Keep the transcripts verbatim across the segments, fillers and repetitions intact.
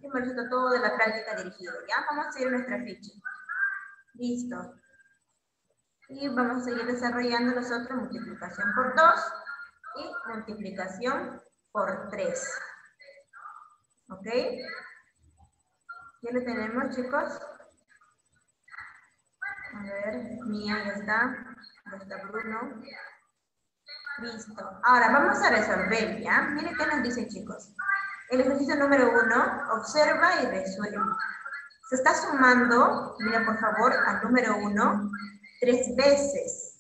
hemos visto todo de la práctica dirigida, ¿ya? Vamos a seguir nuestra ficha. Listo. Y vamos a seguir desarrollando nosotros multiplicación por dos y multiplicación por tres. ¿Ok? ¿Ya lo tenemos, chicos? A ver, Mía ya está. Ya está Bruno. Listo. Ahora vamos a resolver, ¿ya? Miren qué nos dice, chicos. El ejercicio número uno, observa y resuelve. Se está sumando, mira por favor, al número uno, tres veces.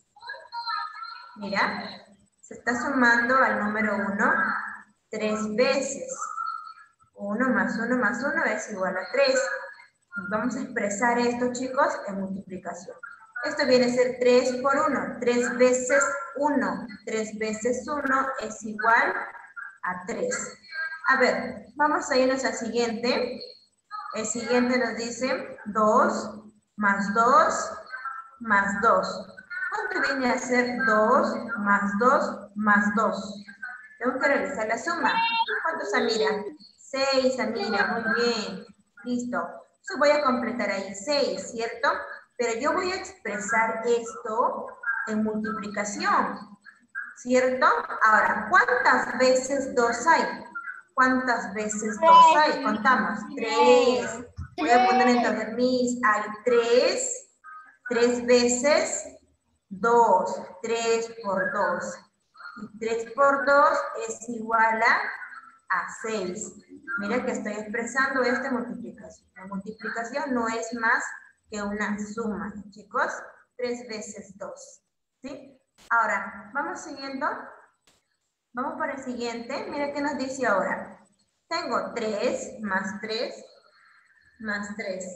Mira, se está sumando al número uno, tres veces. uno más uno más uno es igual a tres. Vamos a expresar esto, chicos, en multiplicación. Esto viene a ser tres por uno. tres veces uno. tres veces uno es igual a tres. A ver, vamos a irnos al siguiente. El siguiente nos dice dos más dos más dos. ¿Cuánto viene a ser dos más dos más dos? Tengo que realizar la suma. ¿Cuánto, Samira? seis, Samira, muy bien. Listo. Yo voy a completar ahí seis, ¿cierto? Pero yo voy a expresar esto en multiplicación, ¿cierto? Ahora, ¿cuántas veces dos hay? ¿Cuántas veces dos hay? Contamos. tres. Voy a poner entonces mis. Hay tres. tres veces dos. tres por dos. Y tres por dos es igual a, a seis. Mira que estoy expresando esta multiplicación. La multiplicación no es más que una suma, chicos. tres veces dos. ¿Sí? Ahora, vamos siguiendo. Vamos para el siguiente. Mira qué nos dice ahora. Tengo tres más tres más tres.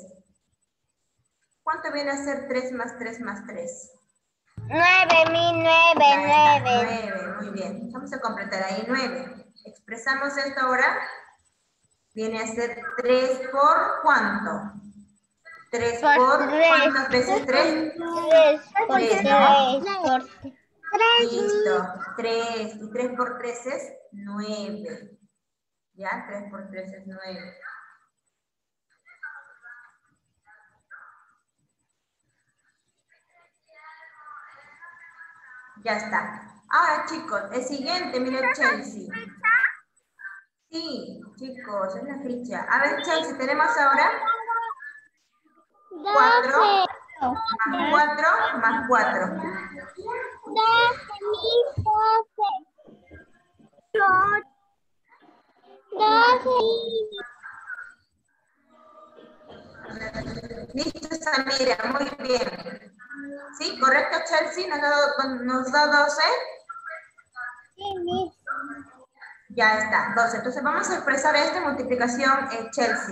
¿Cuánto viene a ser tres más tres más tres? nueve, mi nueve, nueve. nueve, muy bien. Vamos a completar ahí nueve. Expresamos esto ahora. Viene a ser tres por ¿cuánto? tres por, por tres. ¿Cuántas veces tres? tres por tres, ¿no? Por tres. Listo. tres. Y tres por tres es nueve. ¿Ya? tres por tres es nueve. Ya está. Ahora, chicos, el siguiente, miren Chelsea. Sí, chicos, es la ficha. A ver, Chelsea, tenemos ahora cuatro más cuatro más cuatro. doce, mi doce. doce. Listo, Samira, muy bien. ¿Sí? ¿Correcto, Chelsea? ¿Nos da, nos da doce? Sí, Ya está, doce. Entonces vamos a expresar esta multiplicación en Chelsea.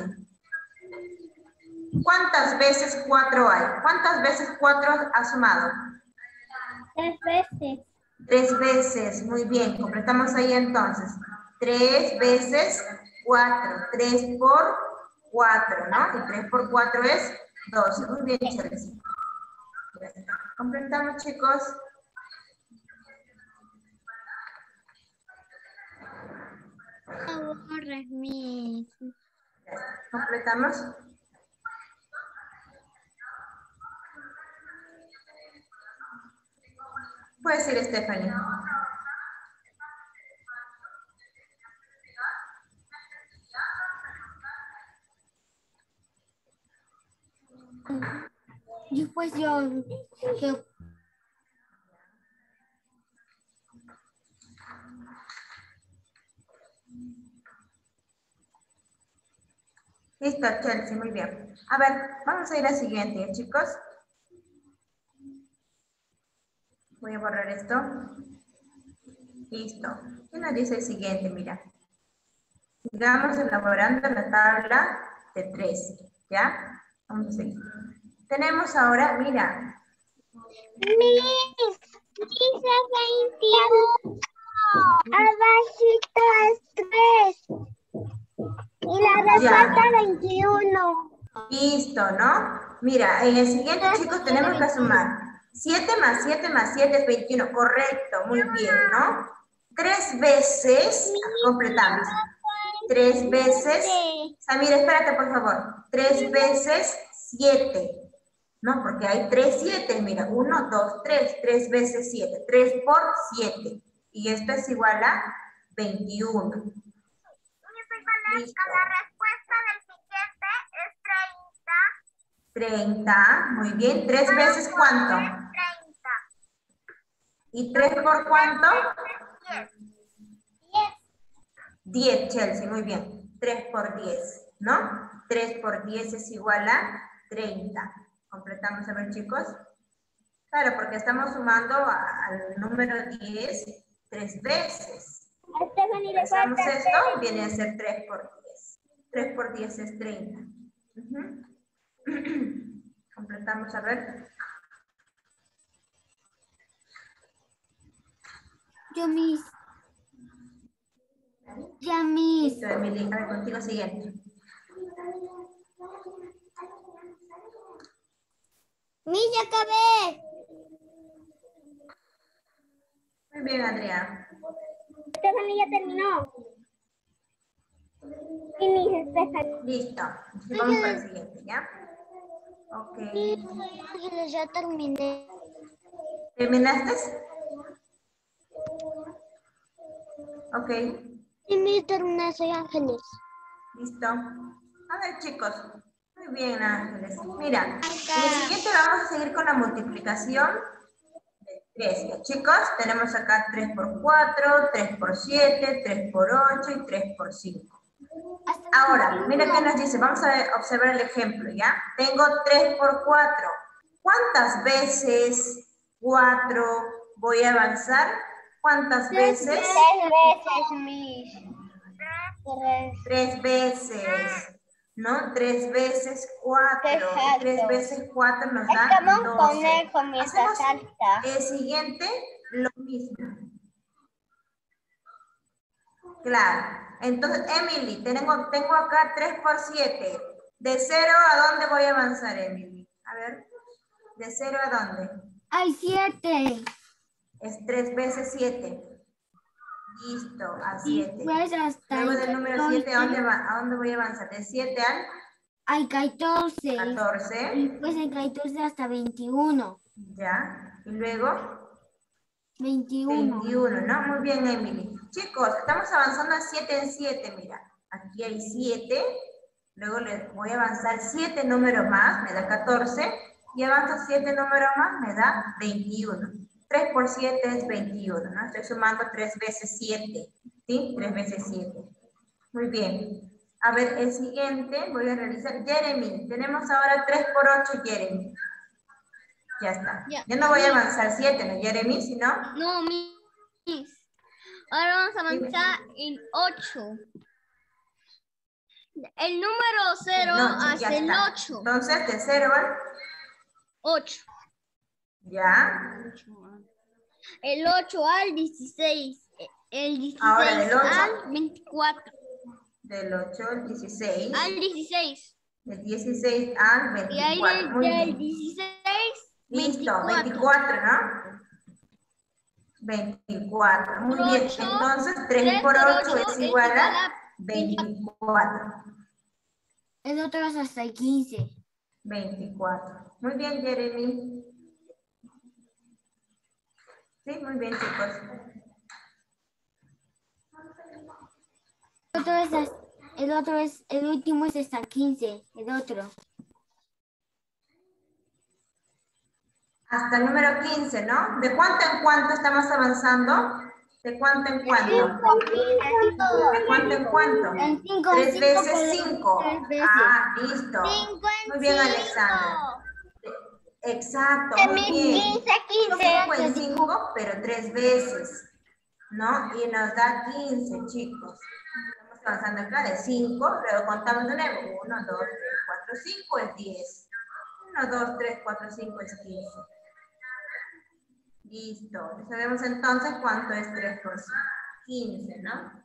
¿Cuántas veces cuatro hay? ¿Cuántas veces cuatro ha sumado? tres veces. Tres veces, muy bien. Completamos ahí entonces. Tres veces cuatro. Tres por cuatro, ¿no? Y tres por cuatro es doce. Muy bien, Chelsea. Ya está. Completamos, chicos. No borres mi. Ya está. Completamos. Puedes ir, Stephanie. Después yo, yo. Listo, Chelsea, muy bien. A ver, vamos a ir al siguiente, chicos. Voy a borrar esto. Listo. ¿Qué nos dice el siguiente? Mira. Sigamos elaborando la tabla de tres. ¿Ya? Vamos a seguir. Tenemos ahora, mira. Miss, dice veintiuno. Abajito es tres. Y la respuesta veintiuno. Listo, ¿no? Mira, en el siguiente, chicos, tenemos que sumar. siete más siete más siete es veintiuno. Correcto, muy bien, ¿no? Tres veces completamos. tres veces, Sí. Samir, espérate por favor, tres veces siete. No, porque hay tres siete, mira, uno, dos, tres, tres veces siete, tres por siete. Y esto es igual a veintiuno. Listo. La respuesta del siguiente es treinta. treinta, muy bien. ¿tres veces cuánto? treinta. ¿Y tres por cuánto? diez. diez, Chelsea, muy bien. tres por diez, ¿no? tres por diez es igual a treinta. Completamos, a ver, chicos. Claro, porque estamos sumando a- al número diez tres veces. Hacemos esto, viene a ser tres por diez. tres por diez es treinta. Ujú. Completamos, a ver. Yo mis. Ya mis. Listo, Emily, a ver, contigo siguiente. Mi, ya acabé. Muy bien, Adrián. Stephanie ya terminó. Y mi Stephanie. Listo. Vamos para el siguiente, ¿ya? Ok. Ángeles, ya terminé. ¿Terminaste? Ok. Y mi terminé, soy Ángeles. Listo. A ver, chicos. Muy bien, Ángeles. Mira, en el siguiente vamos a seguir con la multiplicación de tres. ¿Ya, chicos? Tenemos acá tres por cuatro, tres por siete, tres por ocho y tres por cinco. Ahora, mira qué nos dice. Vamos a ver- observar el ejemplo, ¿ya? Tengo tres por cuatro. ¿Cuántas veces cuatro voy a avanzar? ¿Cuántas veces? Tres veces, mis. Tres. Tres veces, ¿no? Tres veces cuatro. Exacto. Tres veces cuatro nos Es da como un doce. conejo mientras Hacemos salta. el siguiente, lo mismo. Claro. Entonces, Emily, tengo, tengo acá tres por siete. ¿De cero a dónde voy a avanzar, Emily? A ver, ¿de cero a dónde? Hay siete. Es tres veces siete. Listo, a Y siete. pues hasta Luego el del número siete, ¿a dónde, va, ¿a dónde voy a avanzar? De siete al hay catorce. catorce. Y pues hay catorce hasta veintiuno. Ya. Y luego veintiuno. veintiuno, ¿no? Muy bien, Emily. Chicos, estamos avanzando a siete en siete, mira. Aquí hay siete. Luego le voy a avanzar siete números más, me da catorce. Y avanzo siete números más, me da veintiuno. tres por siete es veintiuno, ¿no? Estoy sumando tres veces siete. ¿Sí? tres veces siete. Muy bien. A ver, el siguiente voy a realizar. Jeremy, tenemos ahora tres por ocho, Jeremy. Ya está. Ya. Yo no voy a avanzar siete, ¿no, Jeremy? Si no, No, mis. Ahora vamos a avanzar en ocho. El número cero no, ya hacia el está. ocho. Entonces, de cero al ocho. ya. El ocho al dieciséis. El dieciséis Ahora del ocho. al veinticuatro. Del ocho al dieciséis. Al dieciséis. Del dieciséis al Y ahí veinticuatro. del, Muy del bien. dieciséis, Listo, veinticuatro. veinticuatro, ¿no? veinticuatro. Muy Por bien. ocho, Entonces, tres por ocho es igual a veinticuatro. El otro es hasta el quince. veinticuatro. Muy bien, Jeremy. Sí, muy bien, chicos. El otro es, hasta- el otro es, el último es hasta el quince. El otro. Hasta el número quince, ¿no? ¿De cuánto en cuánto estamos avanzando? ¿De cuánto en cuánto? ¿De cuánto en cuánto? En cinco, Tres cinco veces por cinco. tres veces. Ah, listo. Cinco en Muy bien, cinco. Alexandra. Exacto, muy También bien. quince, quince. cinco en cinco, pero tres veces, ¿no? Y nos da quince, chicos. Estamos avanzando acá de cinco, luego contamos de nuevo. uno, dos, tres, cuatro, cinco es diez. uno, dos, tres, cuatro, cinco es quince. Listo. Sabemos entonces cuánto es tres por cinco. quince, ¿no?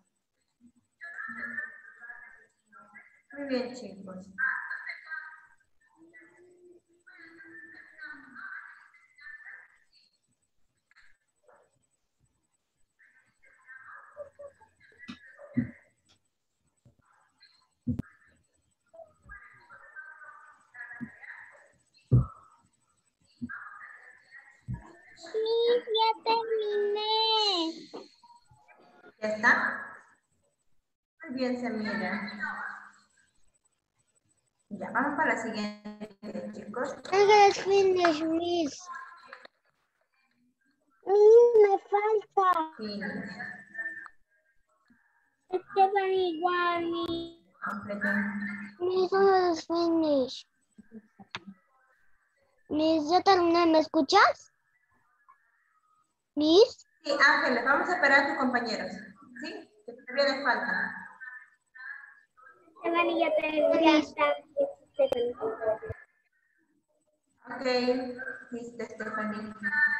Muy bien, chicos. bien se mira. Ya, vamos para la siguiente, chicos. Let's finish, miss. Miss, me falta. Finish. Stephanie, Wally. Completen. Miss, let's finish. Miss, ya terminé, ¿me escuchas? Miss. Sí, Ángeles, vamos a esperar a tus compañeros. ¿Sí? Que todavía les falta. Stephanie, ya te ya está. Ok, listo, Stephanie.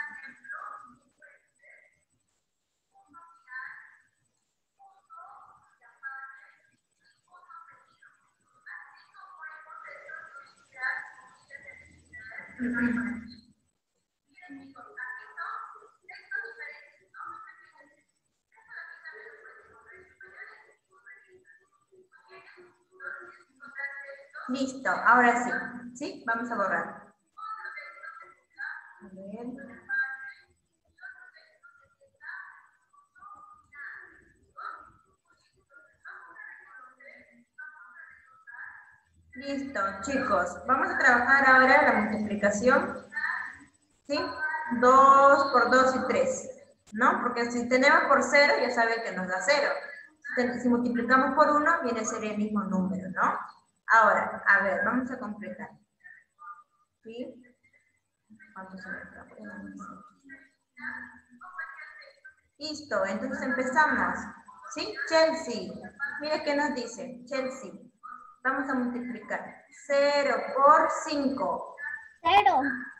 Listo, ahora sí. ¿Sí? Vamos a borrar. A ver. Listo, chicos. Vamos a trabajar ahora la multiplicación. ¿Sí? dos por dos y tres. ¿No? Porque si tenemos por cero, ya saben que nos da cero. Si, si multiplicamos por uno, viene a ser el mismo número, ¿no? Ahora, a ver, vamos a completar. ¿Sí? Vamos a ver. Listo, entonces empezamos. ¿Sí? Chelsea. Mira qué nos dice. Chelsea. Vamos a multiplicar. cero por cinco. Cero.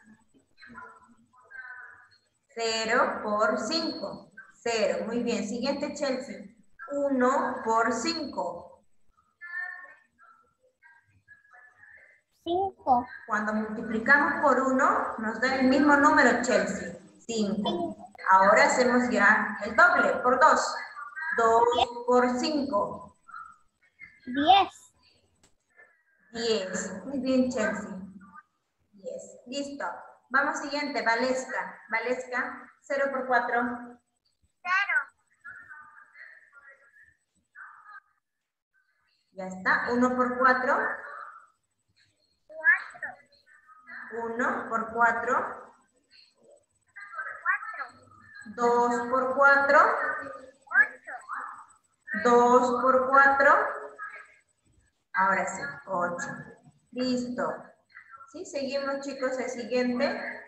cero por cinco. cero. Muy bien. Siguiente, Chelsea. uno por cinco. Cinco. Cuando multiplicamos por uno, nos da el mismo número, Chelsea. cinco. Ahora hacemos ya el doble, por dos. dos por cinco. Diez. diez. Muy bien, Chelsea. diez. Listo. Vamos siguiente, Valesca. Valesca, cero por cuatro. Cero. Ya está. uno por cuatro. uno por cuatro. dos por cuatro. dos por cuatro. Ahora sí, ocho. Listo. ¿Sí? Seguimos, chicos, el siguiente.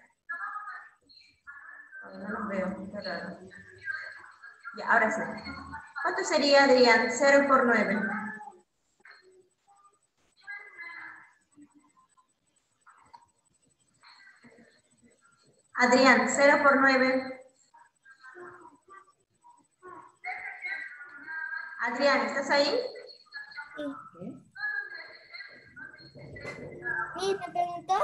Ay, no los veo, qué raro. Ya, ahora sí. ¿Cuánto sería, Adrián? cero por nueve. Adrián, cero por nueve. Adrián, ¿estás ahí? Sí. ¿Sí, me preguntó?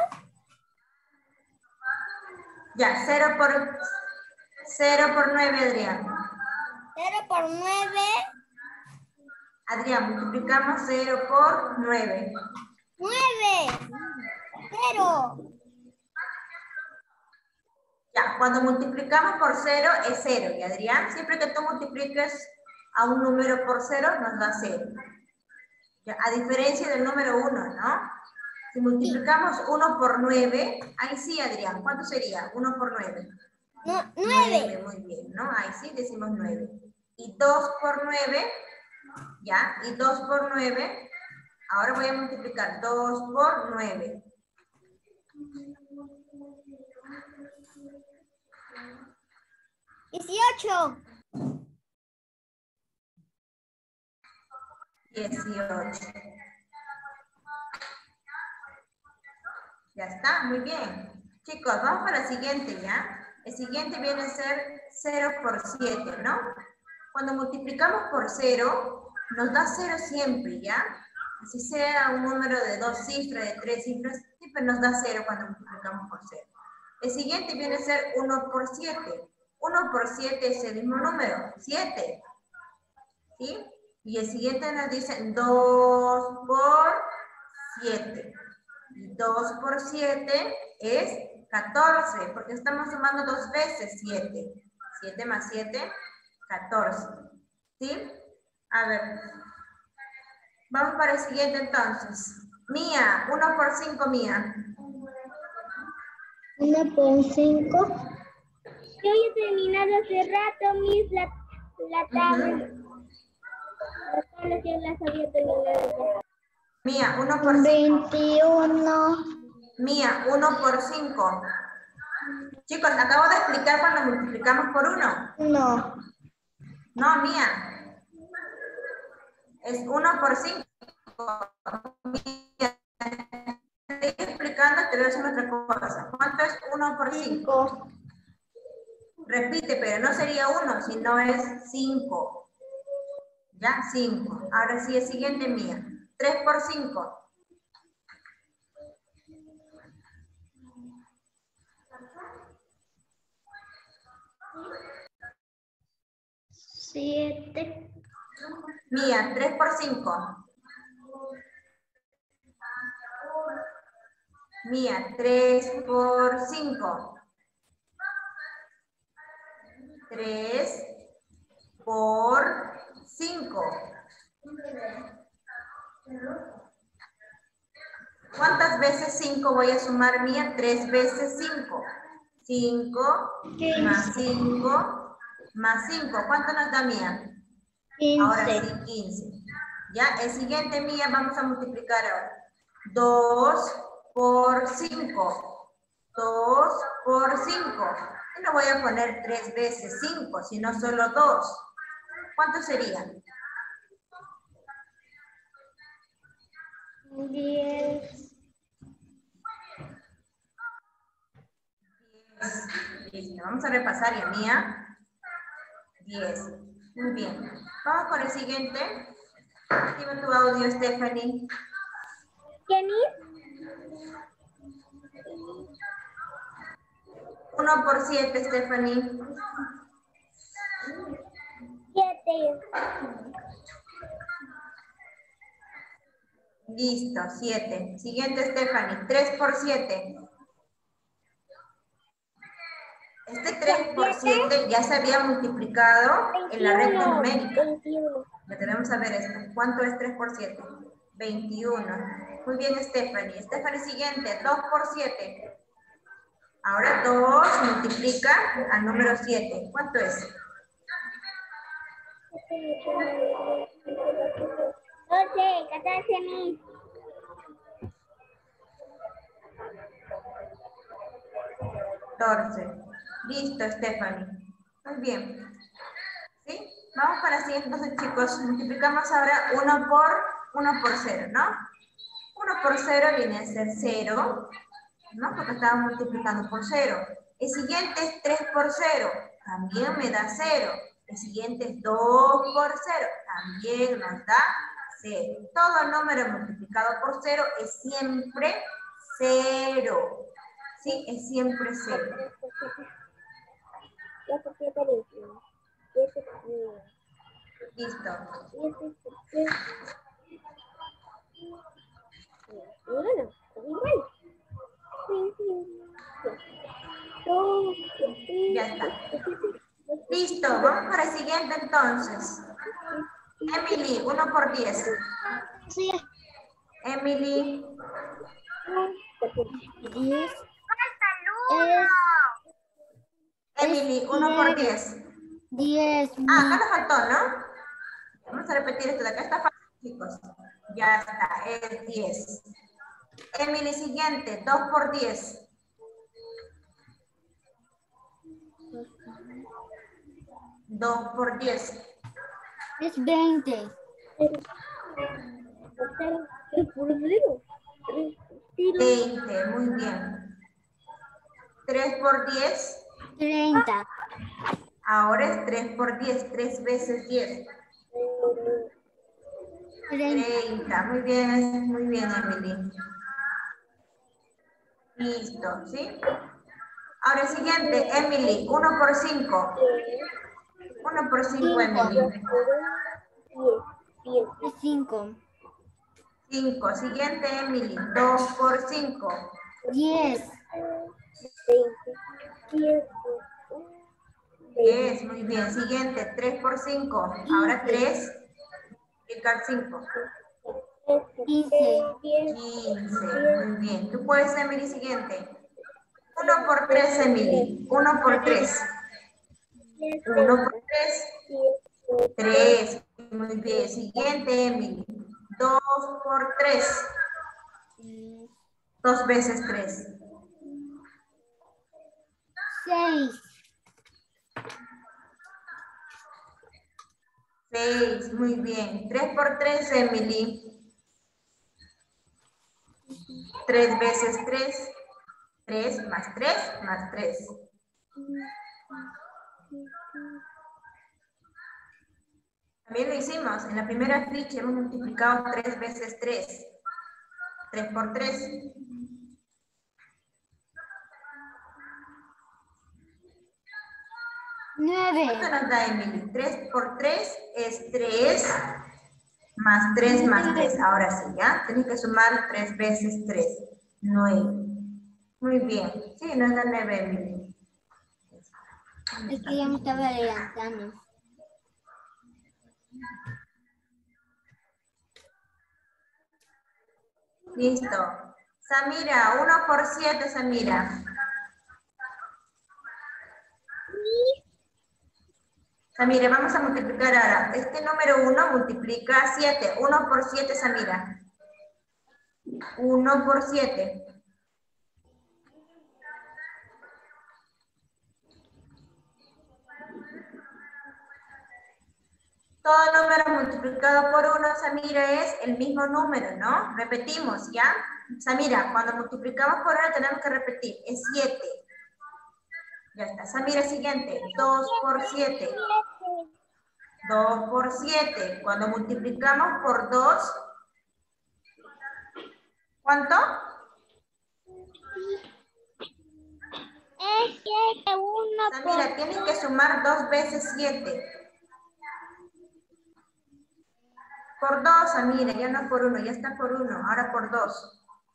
Ya, cero por, cero por nueve, Adrián. Cero por nueve. Adrián, multiplicamos cero por nueve. Nueve. Cero. Ya, cuando multiplicamos por cero es cero. Y Adrián, siempre que tú multipliques a un número por cero, nos da cero. Ya, a diferencia del número uno, ¿no? Si multiplicamos uno por nueve, ahí sí, Adrián, ¿cuánto sería? uno por nueve. No, nueve. Muy bien, ¿no? Ahí sí decimos nueve. Y dos por nueve, ¿ya? Y dos por nueve, ahora voy a multiplicar dos por nueve. Dieciocho. dieciocho. Ya está, muy bien. Chicos, vamos para el siguiente, ¿ya? El siguiente viene a ser cero por siete, ¿no? Cuando multiplicamos por cero, nos da cero siempre, ¿ya? Así sea un número de dos cifras, de tres cifras, siempre nos da cero cuando multiplicamos por cero. El siguiente viene a ser uno por siete. uno por siete es el mismo número, siete. ¿Sí? Y el siguiente nos dice dos por siete. Y dos por siete es catorce, porque estamos sumando dos veces siete. siete más siete, catorce. ¿Sí? A ver, Vamos para el siguiente entonces. Mía, uno por cinco, Mía. uno por cinco. Yo ya he terminado hace rato, mis la, la tabla. Uh-huh. La tabla que las había terminado. Mía, uno por cinco. veintiuno. Mía, uno por cinco. Chicos, acabo de explicar cuando multiplicamos por uno. No. No, Mía. Es uno por cinco. Mía, estoy explicando, te voy a decir otra cosa. ¿Cuánto es uno por cinco? Repite, pero no sería uno, sino es cinco. ¿Ya? cinco. Ahora sí, el siguiente, Mía. tres por cinco. siete. Mía, tres por cinco. Mía, tres por cinco. tres por cinco. ¿Cuántas veces cinco voy a sumar, Mía? tres veces cinco. cinco más cinco más cinco. ¿Cuánto nos da, Mía? quince. Ahora sí, quince. Ya, el siguiente, Mía, vamos a multiplicar ahora. dos por cinco. dos por cinco. Y no voy a poner tres veces cinco, sino solo dos. ¿Cuánto sería? diez. Listo, vamos a repasar ya, Mía. diez. Muy bien. Vamos con el siguiente. Activa tu audio, Stephanie. Jenny. uno por siete, Stephanie. siete. Listo, siete. Siguiente, Stephanie. tres por siete. Este tres por siete ya se había multiplicado en la recta numérica. veintiuno. Ya debemos saber esto. ¿Cuánto es tres por siete? veintiuno. Muy bien, Stephanie. Stephanie, siguiente. dos por siete. Ahora dos multiplica al número siete. ¿Cuánto es? doce, catorce mil. catorce. Listo, Stephanie. Muy bien. ¿Sí? Vamos para la siguiente, entonces, chicos. Multiplicamos ahora uno por uno por cero, ¿no? uno por cero viene a ser cero, ¿no? Porque estamos multiplicando por cero. El siguiente es tres por cero. También me da cero. El siguiente es dos por cero. También nos da cero. Todo número multiplicado por cero es siempre cero. Sí, es siempre cero. Listo. Ya está. Listo, vamos para el siguiente entonces. Emily, uno por diez. Sí. Emily. diez. Emily, uno por diez. diez. Ah, acá nos faltó, ¿no? Vamos a repetir esto de acá. Está fácil, chicos. Ya está, es diez. Emily, siguiente, dos por diez. dos por diez. Es veinte. veinte, muy bien. tres por diez. treinta. Ahora es tres por diez, tres veces diez. treinta, muy bien, muy bien, Emily. Listo, ¿sí? Ahora el siguiente, Emily, uno por cinco. uno por cinco, Emily. cinco. cinco. Siguiente, Emily, dos por cinco. diez. diez, muy bien. Siguiente, tres por cinco. Ahora tres, multiplicar cinco. quince. quince. Muy bien. Tú puedes, Emily, siguiente. uno por tres, Emily. uno por tres. uno por tres. tres. Muy bien. Siguiente, Emily. dos por tres. dos veces tres. seis. seis. Muy bien. tres por tres, Emily. tres veces tres. tres más tres más tres. También lo hicimos. En la primera ficha hemos multiplicado tres veces tres. tres por tres. nueve. ¿Cuánto nos da, Emily? tres por tres es tres más tres más tres. Ahora sí, ¿ya? Tienes que sumar tres veces tres. nueve. Muy bien. Sí, nos da nueve, Emily. Es que ya me estaba adelantando. Listo. Samira, uno por siete, Samira. Samira, vamos a multiplicar ahora. Este número uno multiplica siete. uno por siete, Samira. uno por siete. Todo número multiplicado por uno, Samira, es el mismo número, ¿no? Repetimos, ¿ya? Samira, cuando multiplicamos por uno tenemos que repetir. Es siete. Ya está. Samira, siguiente. dos por siete. dos por siete. Cuando multiplicamos por dos, ¿cuánto? Es siete, uno Samira, tienes que sumar dos veces siete. Por dos, Samira, ya no por uno, ya está por uno, ahora por dos.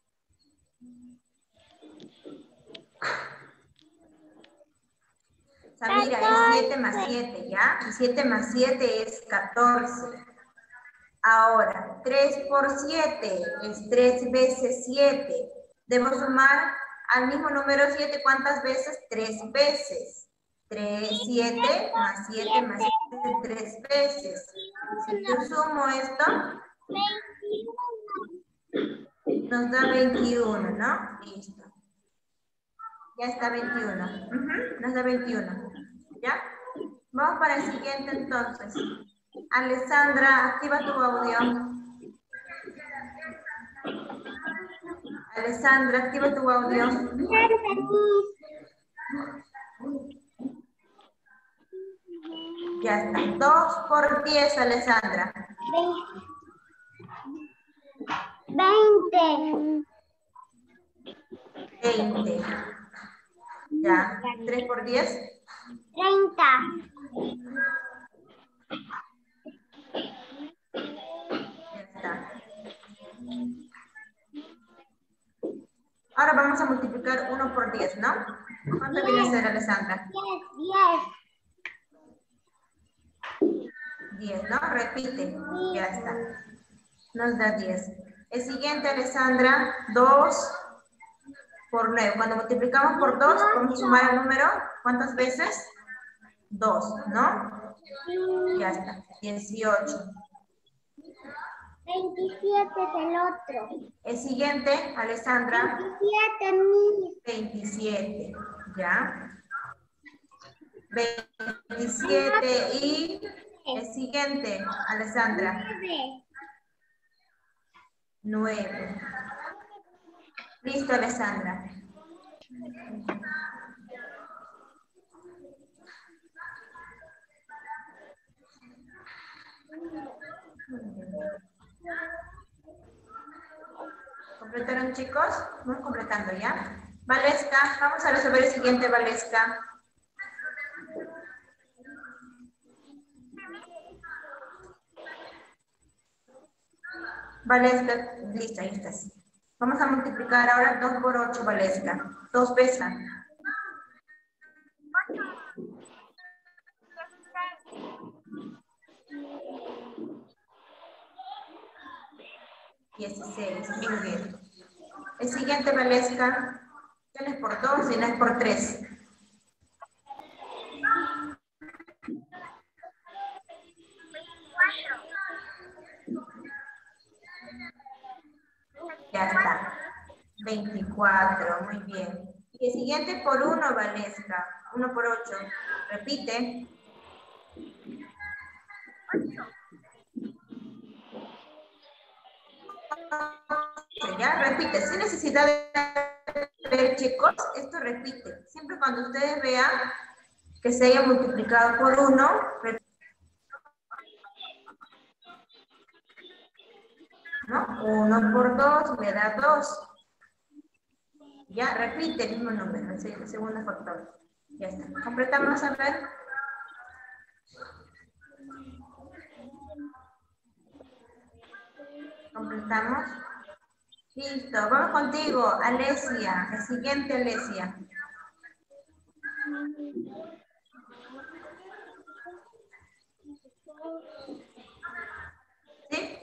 Samira, es siete más siete, ¿ya? Y siete más siete es catorce. Ahora, tres por siete es tres veces siete. Debo sumar al mismo número siete, ¿cuántas veces? tres veces. tres, siete, más siete, más siete, tres veces. Si yo sumo esto, nos da veintiuno, ¿no? Listo. Ya está veintiuno. Uh-huh, nos da veintiuno. ¿Ya? Vamos para el siguiente entonces. Alessandra, activa tu audio. Alessandra, activa tu audio. Ya está. dos por diez, Alessandra. veinte. veinte. Ya. tres por diez. treinta. Ya está. Ahora vamos a multiplicar uno por diez, ¿no? ¿Cuánto viene a ser, Alessandra? diez. diez, ¿no? Repite. Ya está. Nos da diez. El siguiente, Alessandra, dos por nueve. Cuando multiplicamos por dos, vamos a sumar el número. ¿Cuántas veces? dos, ¿no? Ya está. dieciocho. veintisiete es el otro. El siguiente, Alessandra. veintisiete, mil. veintisiete. ¿Ya? veintisiete y el siguiente, Alessandra. nueve. Listo, Alessandra. ¿Completaron, chicos? Vamos completando, ¿ya? Valesca, vamos a resolver el siguiente, Valesca. Valesca, listo, ahí estás. Vamos a multiplicar ahora dos por ocho, Valesca. dos veces. dieciséis. Muy bien. El siguiente, Valesca. ¿No es por dos y no es por tres? Ya está. veinticuatro, muy bien. Y el siguiente por uno, Valesca. uno por ocho. Repite. Ya, repite. Sin necesidad de ver, chicos, esto repite. Siempre cuando ustedes vean que se haya multiplicado por uno, repite. ¿No? uno por dos me da dos. Ya, repite el mismo número, el segundo factor. Ya está. Completamos, a ver. Completamos. Listo, vamos contigo, Alesia. El siguiente, Alesia. ¿Sí?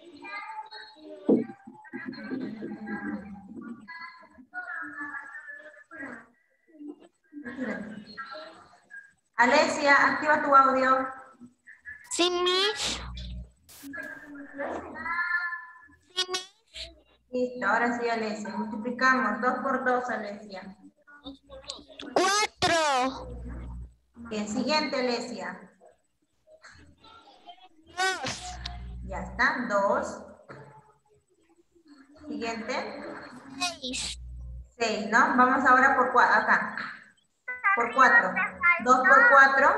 Alesia, activa tu audio. Sí, Miss. Listo, ahora sí, Alesia. Multiplicamos dos por dos, Alesia. Cuatro. Bien, siguiente, Alesia. Dos. Ya está, dos. Siguiente. Seis. seis, ¿no? Vamos ahora por cuatro, acá. Por cuatro. dos por cuatro.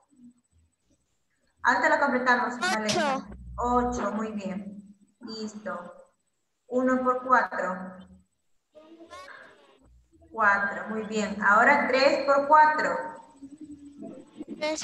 Ahora lo completamos, Alesia. ocho, muy bien. Listo. uno por cuatro. cuatro, muy bien. Ahora tres por cuatro. Tres.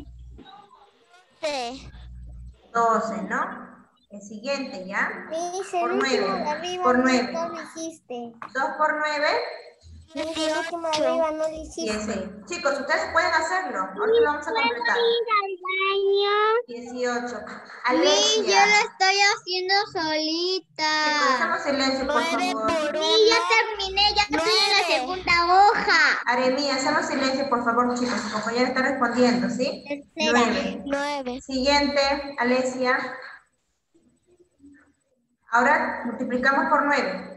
Sí. doce, ¿no? El siguiente, ¿ya? Miss, Por el último nueve. de arriba Por no, nueve. no lo hiciste. dos por nueve. Miss, el último de arriba no lo hiciste. dieciséis. Chicos, ustedes pueden hacerlo. Ahorita lo vamos a completar. dieciocho. Sí, yo Alesia. lo estoy haciendo Chicos, solita. hacemos silencio, por Nueve favor. por Sí, ya terminé, ya estoy en la Nueve. segunda hoja. Aremi, hacemos silencio, por favor, chicos. Su compañera está respondiendo, ¿sí? Tercera. nueve. Nueve. Siguiente, Alesia. Ahora multiplicamos por nueve.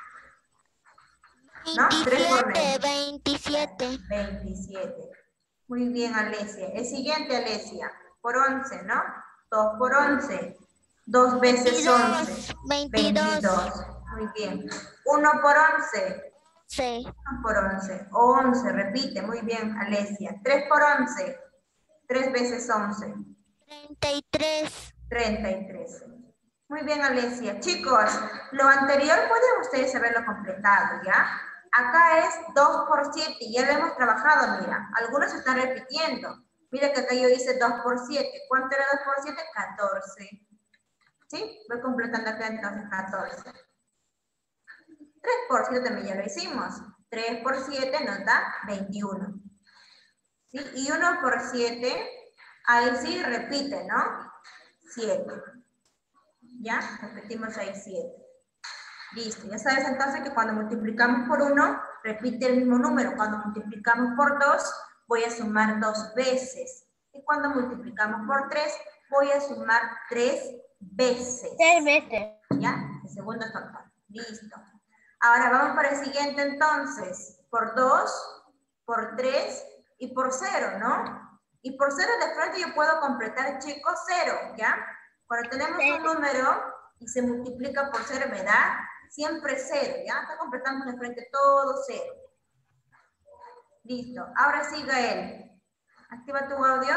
¿No? tres por nueve. Veintisiete. veintisiete. Muy bien, Alesia. El siguiente, Alesia. Por once, ¿no? dos por once. dos veces once. Veintidós. Muy bien. uno por once. Sí. uno por once. once, repite. Muy bien, Alesia. tres por once. tres veces once. Treinta y tres. treinta y tres. Muy bien, Alesia. Chicos, lo anterior pueden ustedes haberlo completado, ¿ya? Acá es dos por siete, ya lo hemos trabajado, mira. Algunos están repitiendo. Mira que acá yo hice dos por siete. ¿Cuánto era dos por siete? catorce. ¿Sí? Voy completando acá entonces catorce. tres por siete también ya lo hicimos. tres por siete nos da veintiuno. ¿Sí? Y uno por siete, ahí sí repite, ¿no? siete. ¿Ya? Repetimos ahí siete. Listo. Ya sabes entonces que cuando multiplicamos por uno, repite el mismo número. Cuando multiplicamos por dos, voy a sumar dos veces. Y cuando multiplicamos por tres, voy a sumar tres veces. Tres veces. ¿Ya? El segundo factor. Listo. Ahora vamos para el siguiente entonces. Por dos, por tres y por cero, ¿no? Y por cero de frente yo puedo completar, chicos, cero, ¿ya? Cuando tenemos un número y se multiplica por cero, me da siempre cero, ¿ya? Está completando de frente todo cero. Listo. Ahora sí, Gael. Activa tu audio.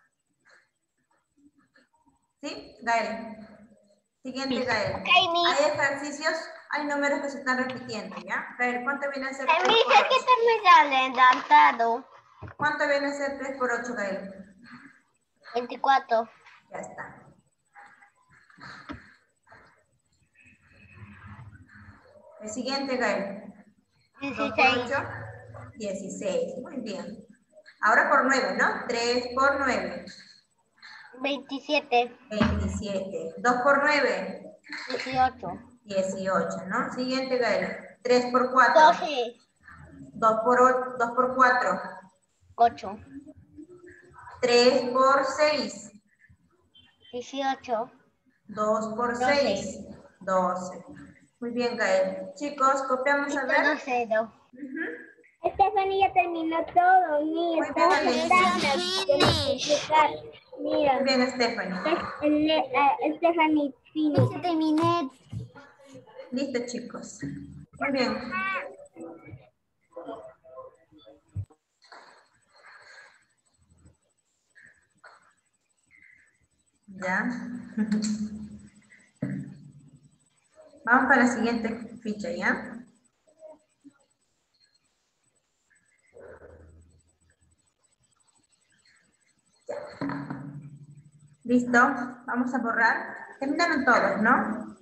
¿Sí? Gael. Siguiente, Gael. Hay ejercicios, hay números que se están repitiendo, ¿ya? Gael, ¿cuánto viene a ser tres por ocho? adelantado. ¿Cuánto viene a ser tres por ocho, Gael? veinticuatro. Ya está. El siguiente, Gael. dos por ocho, dieciséis. Muy bien. Ahora por nueve, ¿no? tres por nueve. veintisiete. veintisiete. dos por nueve. dieciocho. dieciocho, ¿no? Siguiente, Gael. tres por cuatro. doce. dos por, dos por cuatro. ocho. tres por seis. dieciocho. dos por doce. seis. doce. Muy bien, Gael. Chicos, copiamos a ver. doce, dos. Ujú. Estefanía ya terminó todo. Mira, Muy bien, Alicia. Mira. Muy bien, Stephanie. Estefanía, finish. Terminé. Listo, chicos. Muy bien. Ya. Vamos para la siguiente ficha, ¿ya? ¿Listo? Vamos a borrar. Terminaron todos, ¿no?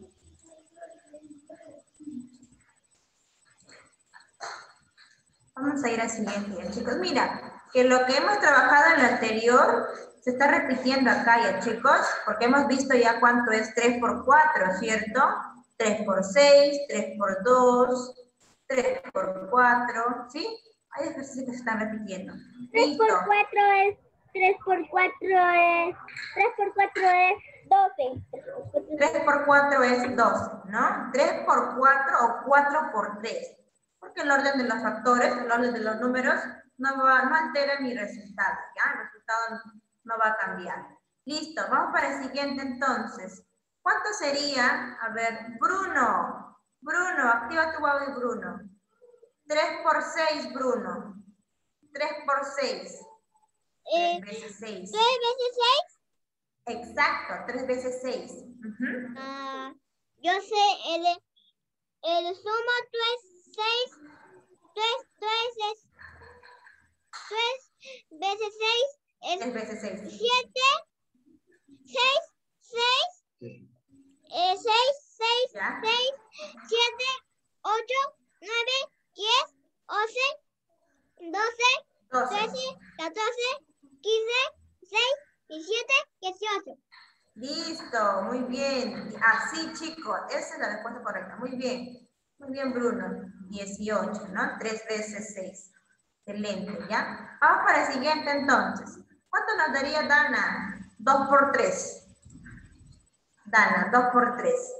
Vamos a ir al siguiente, ya, chicos. Mira, que lo que hemos trabajado en lo anterior se está repitiendo acá, ya, chicos, porque hemos visto ya cuánto es tres por cuatro, ¿cierto? tres por seis, tres por dos, tres por cuatro, ¿sí? Hay ejercicios que se están repitiendo. tres por cuatro es, tres por cuatro es, tres por cuatro es doce. tres por cuatro es doce, ¿no? tres por cuatro o cuatro por tres. Porque el orden de los factores, el orden de los números, no, va, no altera mi resultado, ¿ya? El resultado no va a cambiar. Listo, vamos para el siguiente entonces. ¿Cuánto sería? A ver, Bruno. Bruno, activa tu audio, Bruno. tres por seis, Bruno. tres por seis. Eh, tres veces seis. ¿tres veces seis? Exacto, tres veces seis. Uh-huh. Ah, yo sé, el, el suma tres, seis, tres, tres es, tres veces seis es tres veces seis. siete, seis, seis, eh, seis, seis, ¿Ya? seis, siete, ocho, nueve, diez, once, doce, doce. trece, catorce, quince, dieciséis, diecisiete, dieciocho. Listo, muy bien. Así, chicos, esa es la respuesta correcta. Muy bien. Muy bien, Bruno. dieciocho, ¿no? tres veces seis. Excelente, ¿ya? Vamos para el siguiente, entonces. ¿Cuánto nos daría Dana? dos por tres. Dana, dos por tres.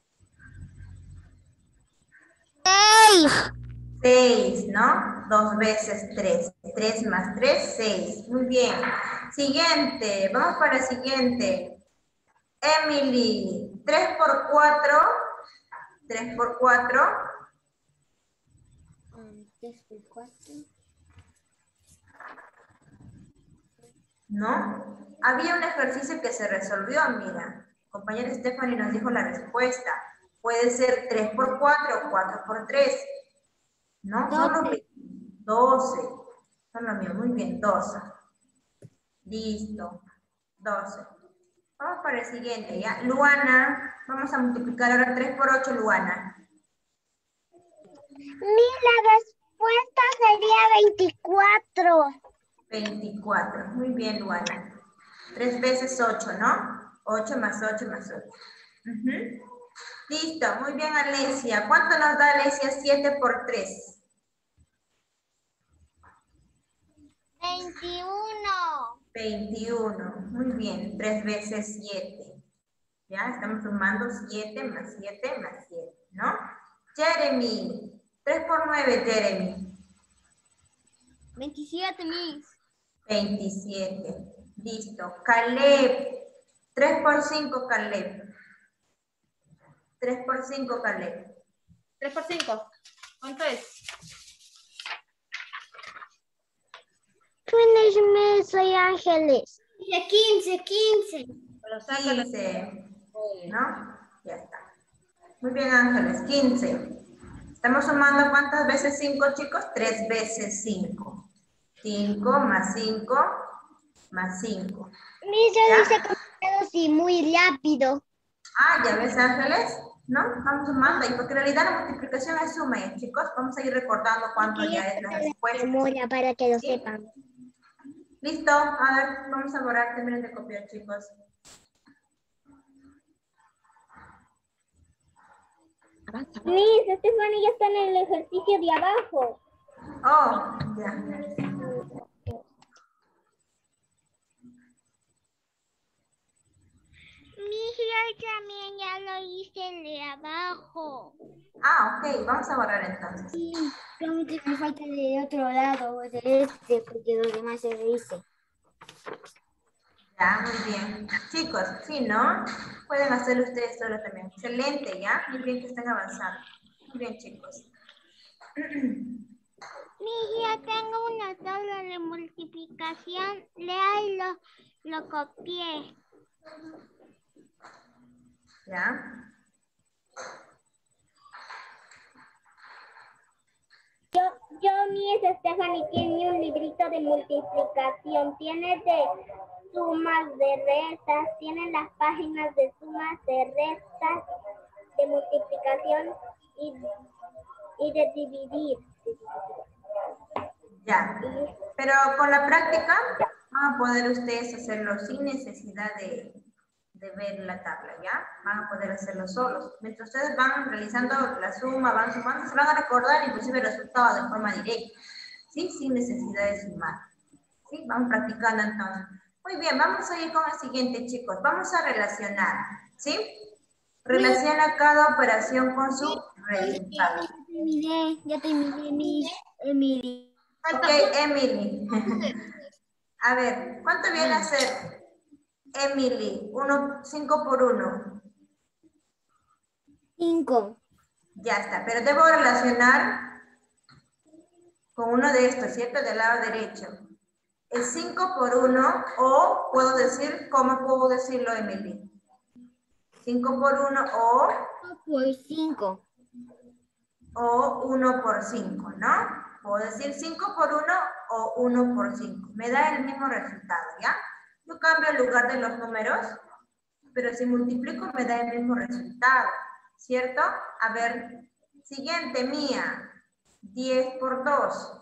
seis. seis, ¿no? dos veces tres. tres más tres, seis. Muy bien. Siguiente. Vamos para el siguiente. Emily, tres por cuatro. tres por cuatro. tres por cuatro. ¿No? Había un ejercicio que se resolvió, mira. Compañera Stephanie nos dijo la respuesta. Puede ser tres por cuatro o cuatro por tres. ¿No? Son lo mismo. doce. Son lo mismo. Muy bien, doce. Listo. doce. Vamos para el siguiente, ¿ya? Luana, vamos a multiplicar ahora tres por ocho, Luana. La respuesta sería veinticuatro. veinticuatro. Muy bien, Luana. tres veces ocho, ¿no? ocho más ocho más ocho. Uh-huh. Listo, muy bien, Alesia. ¿Cuánto nos da, Alesia, siete por tres? veintiuno. veintiuno. Muy bien, tres veces siete. Ya, estamos sumando siete más siete más siete, ¿no? Jeremy, tres por nueve, Jeremy. veintisiete, Miss. veintisiete. Listo. Caleb, tres por cinco, Caleb. tres por cinco, Caleb. tres por cinco. ¿Cuánto es? Finishme, soy Ángeles. quince, quince. Lo saco, lo- quince. ¿No? Ya está. Muy bien, Ángeles. quince. Estamos sumando ¿cuántas veces cinco, chicos? tres veces cinco. cinco más cinco más cinco. Miss, yo hice contados y muy rápido. Ah, ¿ya ves, Ángeles? ¿No? Vamos sumando. Y porque en realidad la multiplicación es suma, ¿eh, chicos? Vamos a ir recordando cuánto ya es la respuesta. Memoria para que lo ¿Sí? sepan. Listo. A ver, vamos a borrar. Terminen de copiar, chicos. Miss, Stephanie ya está en el ejercicio de abajo. Oh, ya. Miss, yo también ya lo hice el de abajo. Ah, ok, vamos a borrar entonces. Sí, solamente me falta de otro lado, de este, porque los demás se lo hice. Ya, muy bien. Chicos, sí, ¿no? Pueden hacerlo ustedes solos también. Excelente, ¿ya? Muy bien que estén avanzando. Muy bien, chicos. Miss, ya tengo una tabla de multiplicación. Lea y lo, lo copié. ¿Ya? Yo, yo, Miss Stephanie, tiene un librito de multiplicación. Tiene de sumas, de restas. Tiene las páginas de sumas, de restas, de multiplicación y, y de dividir. Ya. Pero con la práctica van a poder ustedes hacerlo sin necesidad de, de ver la tabla, ¿ya? Van a poder hacerlo solos. Mientras ustedes van realizando la suma, van sumando, se van a recordar inclusive el resultado de forma directa, ¿sí? Sin necesidad de sumar. ¿Sí? Vamos practicando entonces. Muy bien, vamos a ir con el siguiente, chicos. Vamos a relacionar, ¿sí? Relaciona cada operación con su resultado. Ya terminé, ya terminé, Miss Emily. Ok, Emily. A ver, ¿cuánto viene a ser, Emily? Uno, cinco por uno. Cinco. Ya está, pero debo relacionar con uno de estos, ¿cierto? Del lado derecho. Es cinco por uno, o puedo decir, ¿cómo puedo decirlo, Emily? cinco por uno o, Por cinco. o uno por cinco, ¿no? Puedo decir cinco por uno o uno por cinco. Me da el mismo resultado, ¿ya? Yo cambio el lugar de los números, pero si multiplico me da el mismo resultado, ¿cierto? A ver, siguiente, Mía. diez por dos.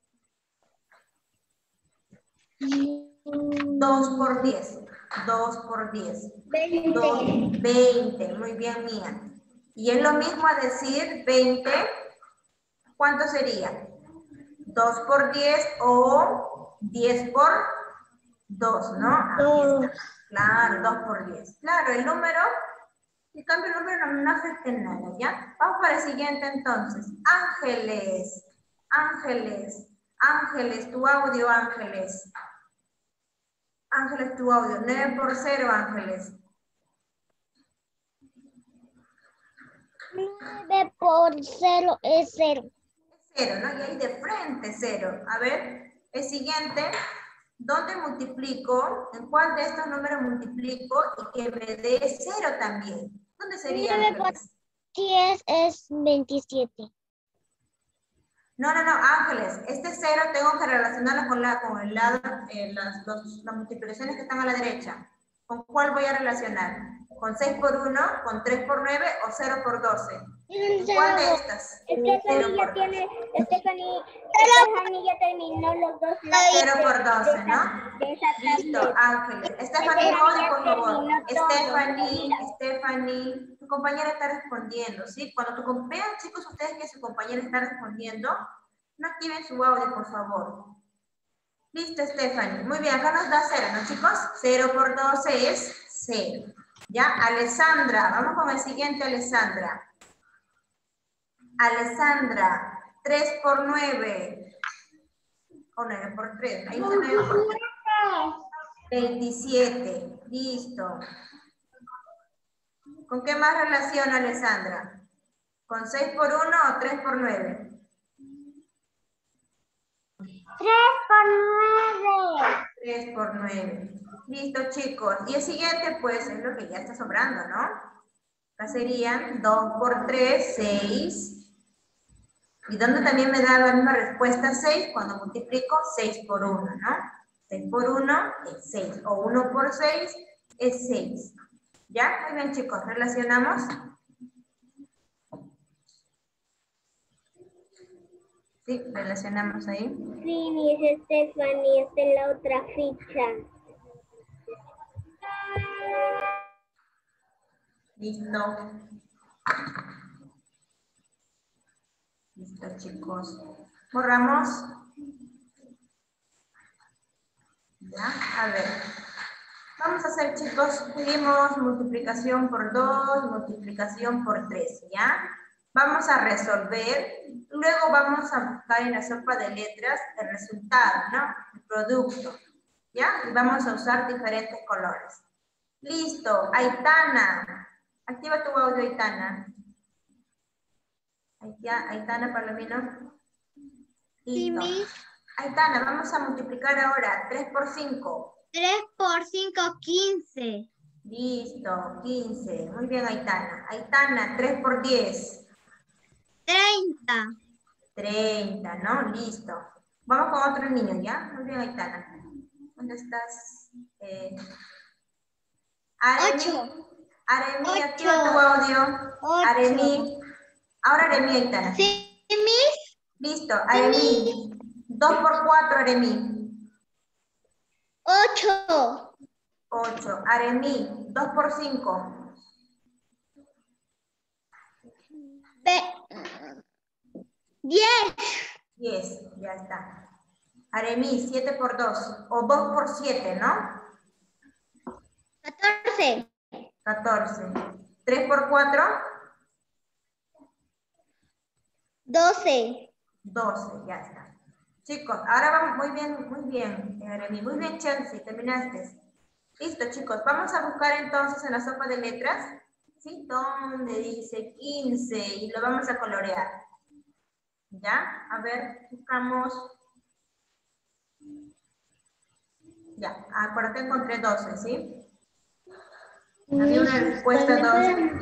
dos por diez. dos por diez. dos, veinte. Muy bien, Mía. Y es lo mismo a decir veinte. ¿Cuánto sería? dos por diez o diez por dos, ¿no? Aquí está. Claro, dos por diez. Claro, el número, si cambio el número no, no afecta en nada, ¿ya? Vamos para el siguiente entonces. Ángeles, Ángeles, Ángeles, tu audio, Ángeles. Ángeles, tu audio. nueve por cero, Ángeles. nueve por cero es cero. Cero, ¿no? Y ahí de frente cero. A ver, el siguiente. ¿Dónde multiplico? ¿En cuál de estos números multiplico y que me dé cero también? ¿Dónde sería? nueve por diez es veintisiete. No, no, no, Ángeles. Este cero tengo que relacionarlo con, la, con el lado, eh, las, los, las multiplicaciones que están a la derecha. ¿Con cuál voy a relacionar? ¿Con seis por uno, con tres por nueve o cero por doce? ¿Cuál de estas? Stephanie ya tiene, Stephanie, Stephanie ya terminó los dos lados cero por de- doce, de ¿no? esa- de esa Listo, tablet. Ángeles. Stephanie, Stephanie Modi, ya por favor. terminó todo. Stephanie, Mira. Stephanie, tu compañera está respondiendo, ¿sí? Cuando tu com- vean, chicos, ustedes que su compañera está respondiendo, no activen su audio, por favor. Listo, Stephanie. Muy bien, acá nos da cero, ¿no, chicos? cero por doce es cero. ¿Ya? Alessandra, vamos con el siguiente, Alessandra. Alessandra, tres por nueve. O nueve por tres. Ahí está nueve por tres. veintisiete. Listo. ¿Con qué más relaciona, Alessandra? ¿Con seis por uno o tres por nueve? tres por nueve. tres por nueve. Listo, chicos. Y el siguiente, pues, es lo que ya está sobrando, ¿no? Acá serían dos por tres, seis. Y donde también me da la misma respuesta seis cuando multiplico seis por uno, ¿no? seis por uno es seis. O uno por seis es seis. ¿Ya? Muy bien, chicos. ¿Relacionamos? Sí, relacionamos ahí. Sí, Miss Stephanie, está en la otra ficha. Listo. Listo, chicos. Borramos. Ya, a ver. Vamos a hacer, chicos, vimos multiplicación por dos, multiplicación por tres, ¿ya? Vamos a resolver, luego vamos a buscar en la sopa de letras el resultado, ¿no? El producto, ¿ya? Y vamos a usar diferentes colores. Listo, Aitana. Activa tu audio, Aitana. Aitana Palomino. Sí, Listo. Miss. Aitana, vamos a multiplicar ahora tres por cinco. tres por cinco, quince. Listo, quince. Muy bien, Aitana. Aitana, tres por diez. treinta. treinta, ¿no? Listo. Vamos con otro niño, ¿ya? Muy bien, Aitana. ¿Dónde estás? Eh, Aremi. Ocho. Aremi, activa Ocho. tu audio. Ocho. Aremi. Ahora Aremi, Aitana. Sí, Miss. Listo, Aremi. dos por cuatro, Aremi. ocho. ocho. Aremi, dos por cinco. diez. diez, ya está. Aremi, siete por dos. O dos por siete, ¿no? catorce. catorce. tres por cuatro. doce. doce, ya está. Chicos, ahora vamos, muy bien, muy bien, Jeremy, muy bien, Chelsea, terminaste. Listo, chicos, vamos a buscar entonces en la sopa de letras, ¿sí? Donde dice quince y lo vamos a colorear. ¿Ya? A ver, buscamos. Ya, ah, por acá encontré doce, ¿sí? Había una respuesta doce.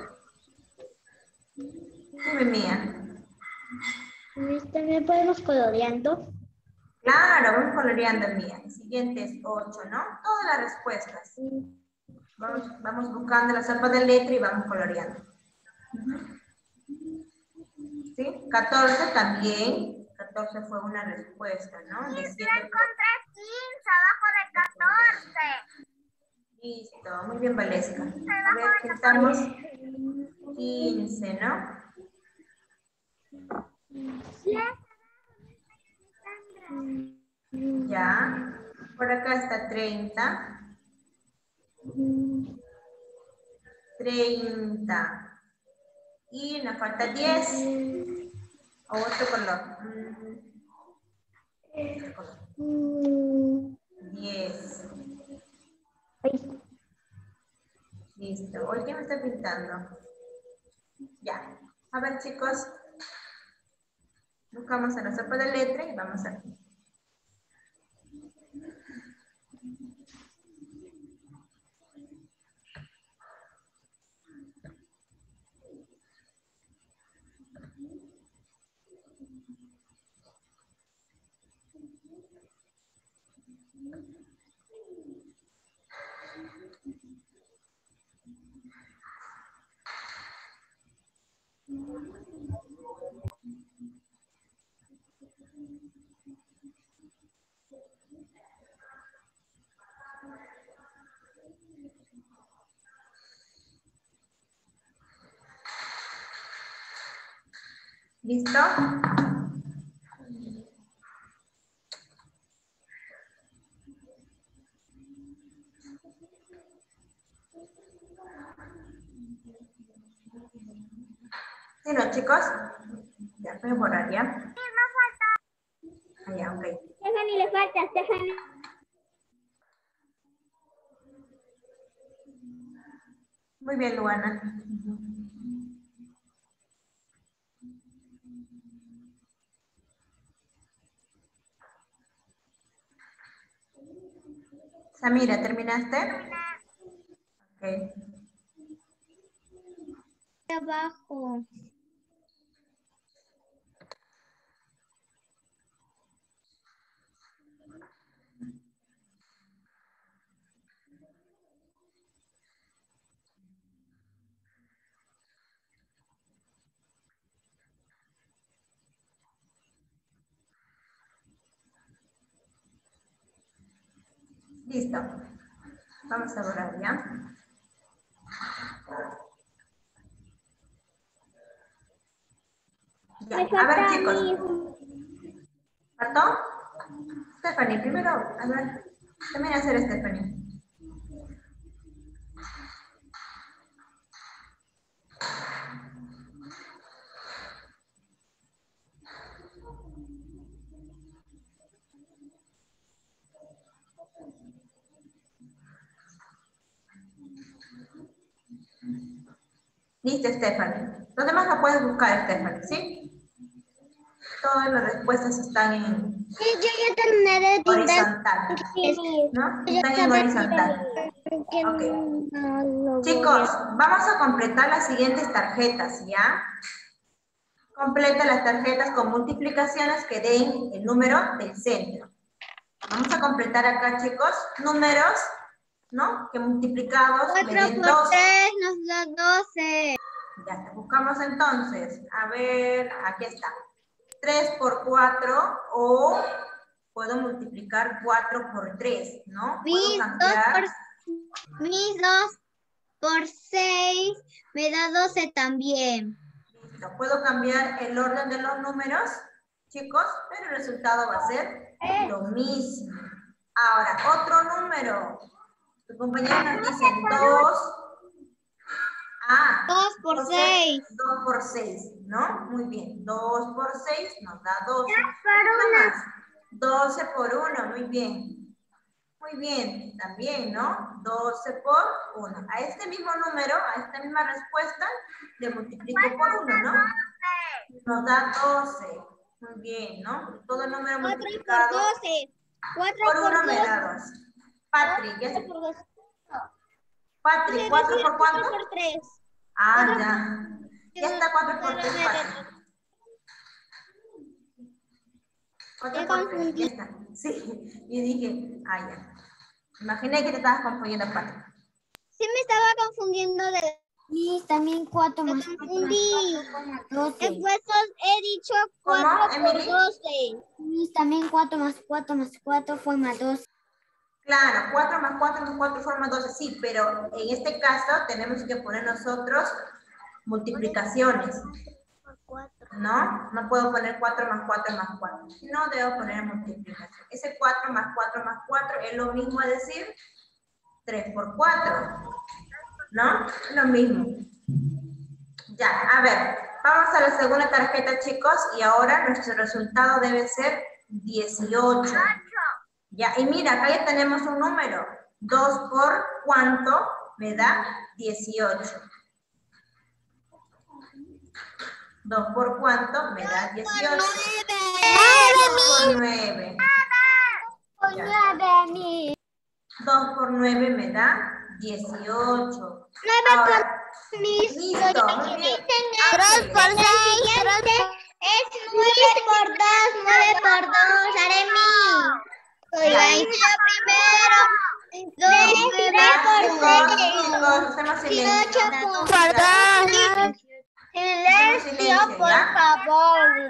Dime, Mía. ¿También podemos coloreando? Claro, vamos coloreando, Mía. El siguiente es ocho, ¿no? Todas las respuestas. Vamos, vamos buscando la sopa de letra y vamos coloreando. ¿Sí? catorce también. catorce fue una respuesta, ¿no? De siete encontré quince abajo de catorce. Listo, muy bien, Valesca. A ver, estamos quince, ¿no? Ya. Por acá está treinta. treinta. Y nos falta diez. O otro color. Otro color. diez. Listo. Hoy, ¿quién me está pintando? Ya. A ver, chicos. Buscamos en la sopa de letra y vamos aquí. ¿Listo? ¿Sí, no, chicos? Ya, voy a borrar, ¿ya? Sí, me falta. Ah, ya, ok. Stephanie le falta, Stephanie. Muy bien, Luana. Samira, ¿terminaste? Ok. Abajo. Listo. Vamos a borrar, ¿ya? Ya. Me A ver, falta chicos. mi... ¿Faltó? Stephanie, primero, a ver. También hacer Stephanie. Listo, Stephanie. Los demás lo puedes buscar, Stephanie, ¿sí? Todas las respuestas están en Sí, yo ya terminé de horizontal, ¿no? Están en horizontal. Ok. Chicos, vamos a completar las siguientes tarjetas, ¿ya? Completa las tarjetas con multiplicaciones que den el número del centro. Vamos a completar acá, chicos, números, ¿no? Que multiplicados me cuatro den por doce. tres nos da doce. Ya está. Buscamos entonces. A ver, aquí está. tres por cuatro o puedo multiplicar cuatro por tres, ¿no? Puedo Mis dos cambiar. por, mis dos por seis me da doce también. Listo. Puedo cambiar el orden de los números, chicos, pero el resultado va a ser lo mismo. Ahora, otro número. Tu compañero nos dice dos. Ah, dos por seis. dos por seis, ¿no? Muy bien. dos por seis nos da doce. por Una más. doce por uno, muy bien. Muy bien, también, ¿no? doce por uno. A este mismo número, a esta misma respuesta, le multiplico por uno, ¿no? Nos da doce. Muy bien, ¿no? Todo número cuatro por multiplicado doce. cuatro por por uno me doce. da dos. Patrick, ¿ya se... cuatro por doce. Patrick, Es ¿cuatro decir, por cuatro cuánto? por tres. Ah, cuatro ya. Ya está cuatro por tres, Patrick. cuatro Te por tres, confundí. ya está. Sí, y dije, ah, ya. Imaginé que te estabas confundiendo, Patrick. Sí me estaba confundiendo de... Sí, también cuatro Me más confundí. doce. Después he dicho ¿Cómo, cuatro por Emily? doce. Sí, también cuatro más cuatro más cuatro forma doce. Claro, cuatro más cuatro más cuatro forma doce, sí, pero en este caso tenemos que poner nosotros multiplicaciones, ¿no? No puedo poner cuatro más cuatro más cuatro, no debo poner multiplicación. Ese cuatro más cuatro más cuatro es lo mismo a decir tres por cuatro, ¿no? Es lo mismo. Ya, a ver, vamos a la segunda tarjeta, chicos, y ahora nuestro resultado debe ser dieciocho. Ya, y mira, acá ya tenemos un número. dos por cuánto me da dieciocho. dos por cuánto me da dieciocho. dos por nueve. dos por nueve me da dieciocho. Ahora, listo, muy bien. tres por Ángeles. seis. Es nueve por dos. nueve por dos. Aremi. Soy la inicio primero. dos, nueve por Chicos, chicos, hacemos silencio. por dos. Silencio, por ¿ya? favor.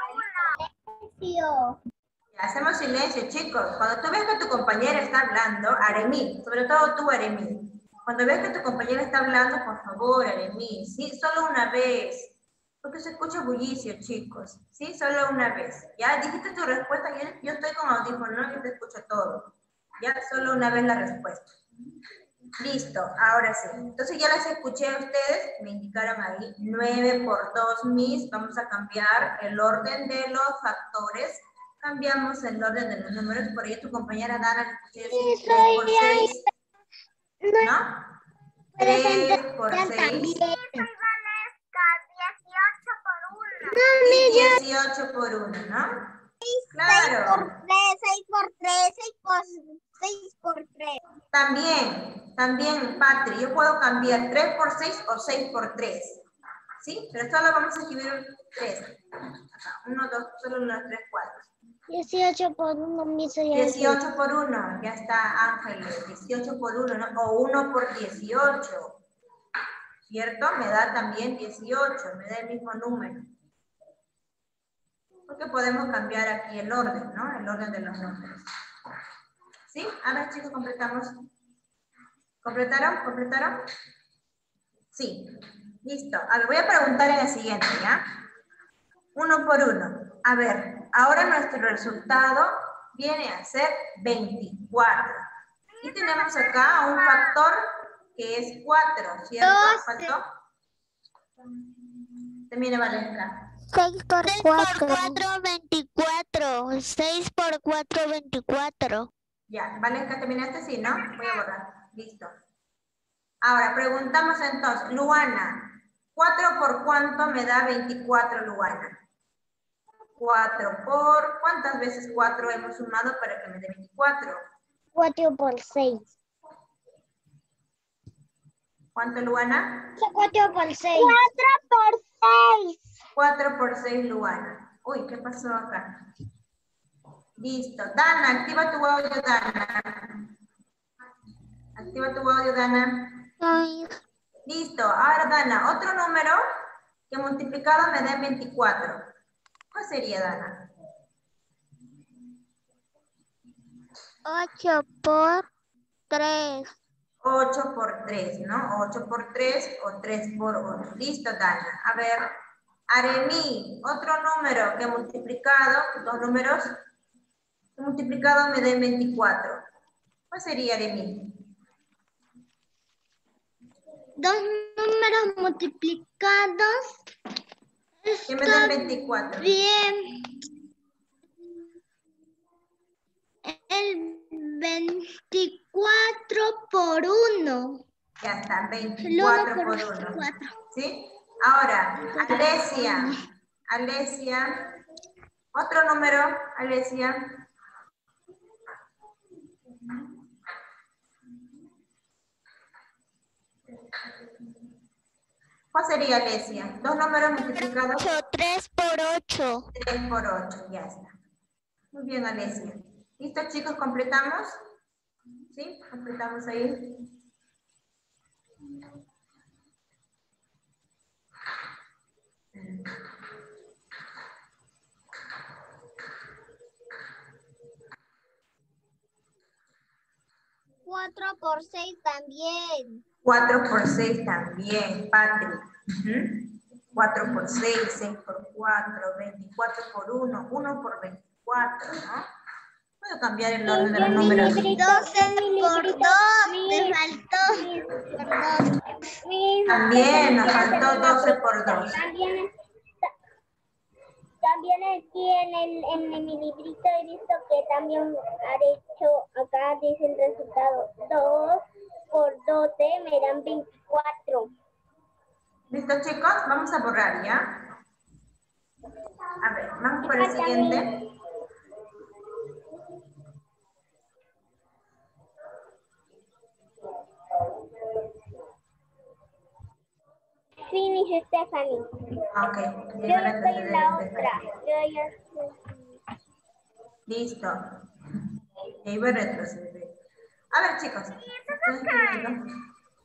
Ya, hacemos silencio, chicos. Cuando tú ves que tu compañera está hablando, Aremí, sobre todo tú, Aremí. Cuando ves que tu compañera está hablando, por favor, Aremí, ¿sí? Solo una vez. Porque se escucha bullicio, chicos. ¿Sí? Solo una vez. ¿Ya? Dijiste tu respuesta. Yo, yo estoy con audífono, yo te escucho todo. ¿Ya? Solo una vez la respuesta. Listo, ahora sí. Entonces ya las escuché a ustedes, me indicaron ahí nueve por dos mis. Vamos a cambiar el orden de los factores. Cambiamos el orden de los números. Por ahí tu compañera Dana le escuché decir tres por seis. ¿No? tres por seis. Y dieciocho por uno, ¿no? Claro. seis por tres. seis por tres. También, también, Patri, yo puedo cambiar tres por seis o seis por tres. ¿Sí? Pero solo vamos a escribir tres. Acá, uno, dos, solo uno, tres, cuatro. dieciocho por uno, dieciocho por uno, ya está Ángeles. dieciocho por uno, ¿no? O uno por dieciocho. ¿Cierto? Me da también dieciocho, me da el mismo número. Porque podemos cambiar aquí el orden, ¿no? El orden de los números. ¿Sí? A ver, chicos, completamos. ¿Completaron? ¿Completaron? Sí. Listo. A ver, voy a preguntar en el siguiente, ¿ya? Uno por uno. A ver, ahora nuestro resultado viene a ser veinticuatro. Y tenemos acá un factor que es cuatro, ¿cierto? doce. ¿Faltó? Termina, Valencia. seis por cuatro, veinticuatro. seis por cuatro, veinticuatro. Ya, Valencia, ¿terminaste? Sí, ¿no? Voy a borrar. Listo. Ahora, preguntamos entonces, Luana, ¿cuatro por cuánto me da veinticuatro, Luana? cuatro por, ¿cuántas veces cuatro hemos sumado para que me dé veinticuatro? cuatro por seis. ¿Cuánto, Luana? cuatro por seis. cuatro por seis. cuatro por seis, Luana. Uy, ¿qué pasó acá? Listo. Dana, activa tu audio, Dana. Activa tu audio, Dana. Ay. Listo. Ahora, Dana, otro número que multiplicado me dé veinticuatro. ¿Cuál sería, Dana? ocho por tres. ocho por tres, ¿no? ocho por tres o tres por ocho. Listo, Dana. A ver, Aremí, otro número que multiplicado, dos números, que multiplicado me den veinticuatro. ¿Cuál sería, Aremí? Dos números multiplicados. Que me den veinticuatro. Bien. El veinticuatro por uno. Ya está, veinticuatro por uno. ¿Sí? Ahora, Alesia. Alesia. Otro número, Alesia. ¿Cuál sería, Alesia? Dos números multiplicados. tres por ocho. tres por ocho, ya está. Muy bien, Alesia. ¿Listo, chicos? ¿Completamos? ¿Sí? ¿Completamos ahí? cuatro por seis también. cuatro por seis también, Patri. Uh-huh. cuatro por seis, seis por cuatro, veinticuatro por uno, uno por veinticuatro, ¿no? Puedo cambiar el orden de los números. doce por dos. Te faltó. Por dos. También nos faltó doce por dos. También, está, también aquí en, el, en mi librito he visto que también ha hecho, acá dice el resultado, dos por doce me dan veinticuatro. ¿Listo, chicos? Vamos a borrar, ¿ya? A ver, vamos por el siguiente. Finish, Stephanie. Ok. Yo estoy en la otra. Yo ya estoy. Listo. Y ahí voy a retroceder. A ver, chicos. ¿Estoy escribiendo?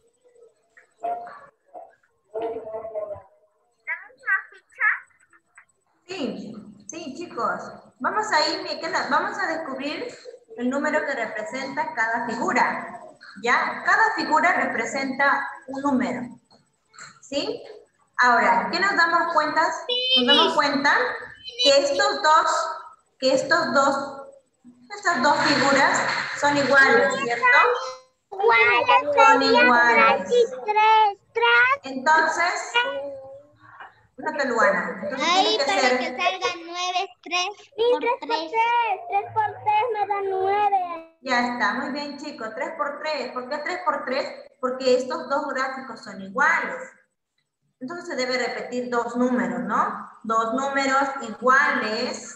Sí, sí, chicos. Vamos a ir, vamos a descubrir el número que representa cada figura. ¿Ya? Cada figura representa un número. ¿Sí? Ahora, ¿qué nos damos cuenta? Nos damos cuenta que estos dos, que estos dos, estas dos figuras son iguales, ¿cierto? Son iguales. Entonces, no te Luana. Entonces Ahí tiene que para ser... que salgan nueve, tres por tres por tres. tres, tres por tres me da nueve. Ya está, muy bien, chicos. tres por tres. ¿Por qué tres por tres? Porque estos dos gráficos son iguales. Entonces se debe repetir dos números, ¿no? Dos números iguales.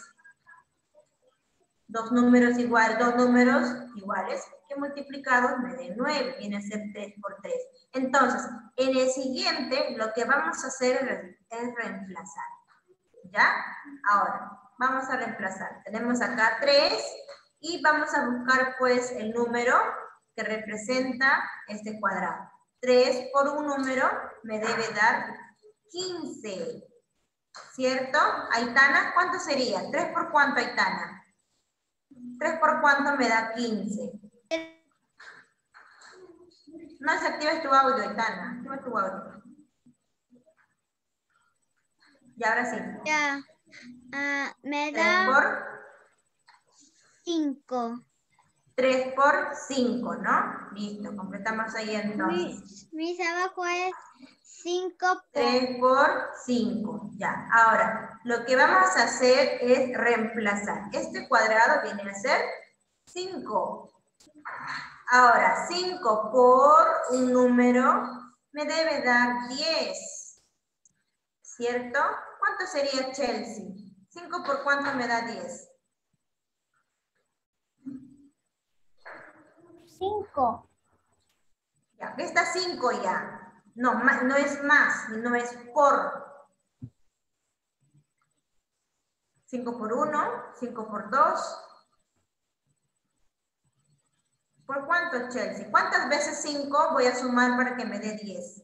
Dos números iguales, dos números iguales que multiplicados me den nueve. Viene a ser tres por tres. Entonces, en el siguiente, lo que vamos a hacer es reemplazar. ¿Ya? Ahora, vamos a reemplazar. Tenemos acá tres y vamos a buscar, pues, el número que representa este cuadrado. tres por un número me debe dar quince. ¿Cierto? Aitana, ¿cuánto sería? ¿tres por cuánto, Aitana? ¿tres por cuánto me da quince? No desactives tu audio, Aitana. Activa tu audio. Y ahora sí. Ya. Ah, me tres da por cinco. tres por cinco, ¿no? Listo, completamos ahí entonces. Mi, mis abajo es cinco por... tres por cinco, ya. Ahora, lo que vamos a hacer es reemplazar. Este cuadrado viene a ser cinco. Ahora, cinco por un número me debe dar diez. ¿Cierto? ¿Cuánto sería Chelsea? cinco por cuánto me da diez. cinco. Ya, aquí está cinco ya. No, ma- no es más, no es por. cinco por uno, cinco por dos. ¿Por cuánto, Chelsea? ¿Cuántas veces cinco voy a sumar para que me dé diez?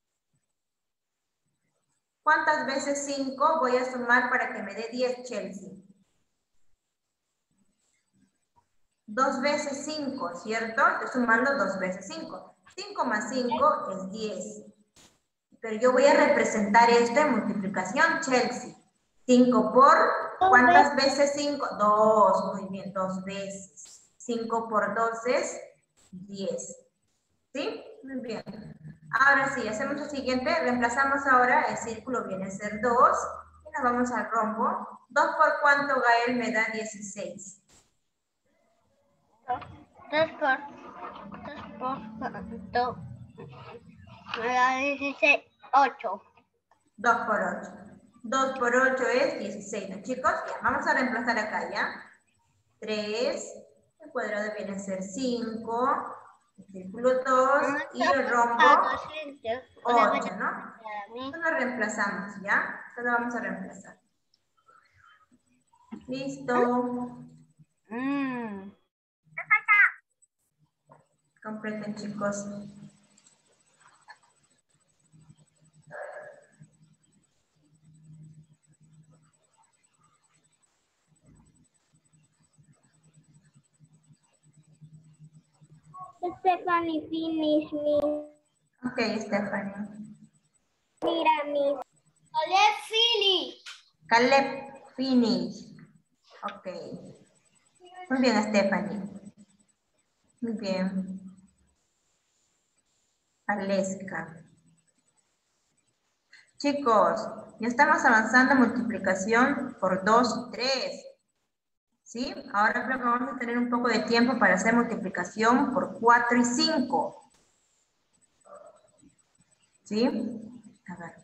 ¿Cuántas veces cinco voy a sumar para que me dé diez, Chelsea? dos veces cinco, ¿cierto? Estoy sumando dos veces cinco. cinco más cinco es diez. Pero yo voy a representar esto en multiplicación, Chelsea. cinco por, ¿cuántas veces cinco? dos, muy bien, dos veces. cinco por dos es diez. ¿Sí? Muy bien. Ahora sí, hacemos lo siguiente. Reemplazamos ahora, el círculo viene a ser dos. Y nos vamos al rombo. dos por cuánto, Gael, me da dieciséis. dos por dos por dos me da dieciséis, ocho. dos por ocho. dos por ocho es dieciséis, ¿no, chicos? Ya, vamos a reemplazar acá, ¿ya? tres, el cuadrado viene a ser cinco, el círculo dos y el rombo ocho, ¿no? Solo reemplazamos, ¿ya? Solo vamos a reemplazar. Listo. Mm. Completen, chicos. Stephanie, finish me. Ok, Stephanie. Mira, mi. Hola, Philly. Caleb, finish. Ok. Muy bien, Stephanie. Muy bien. Aleska. Chicos, ya estamos avanzando en multiplicación por dos y tres. ¿Sí? Ahora creo que vamos a tener un poco de tiempo para hacer multiplicación por cuatro y cinco. ¿Sí? A ver.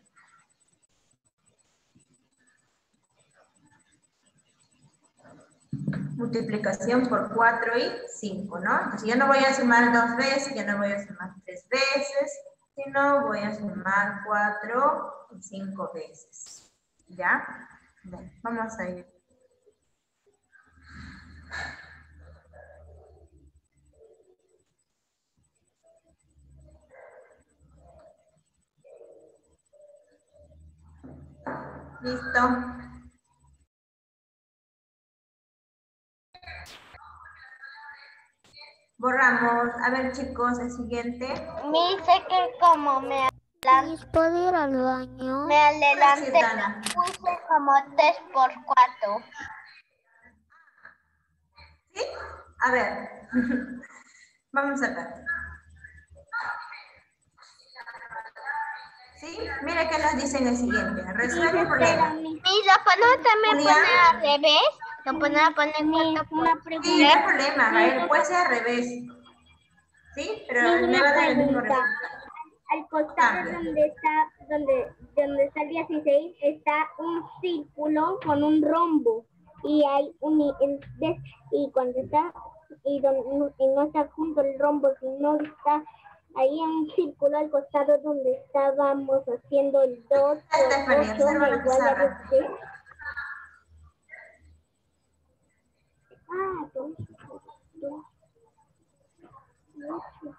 Multiplicación por cuatro y cinco, ¿no? Entonces yo no voy a sumar dos veces, yo no voy a sumar tres veces, sino voy a sumar cuatro y cinco veces. ¿Ya? Bien, vamos a ir. ¿Listo? Borramos. A ver, chicos, el siguiente. Me dice que como me ¿Puedo ir al baño? me adelanté, Gracias, Dana. puse como tres por cuatro. ¿Sí? A ver. Vamos a ver. ¿Sí? Mira que nos dicen el siguiente. Resuelve el problema. Mira, ¿puedo también Julián. poner al revés? ¿Lo puedo poner Mi, cuatro por una Sí, pregunta. no hay problema, Gael. Puede ser al revés. ¿Sí? Pero Mi, me va a una dar el mismo pregunta. resultado. Al costado Cambia. donde está, donde, donde está el dieciséis, está un círculo con un rombo. Y hay un, el- de- y cuando está, y, don- y no está junto el rombo, sino está ahí en un círculo al costado donde estábamos haciendo el dos por Stephanie, ocho observa me la igual a pizarra. dieciséis. Ah, dos, dos, ocho.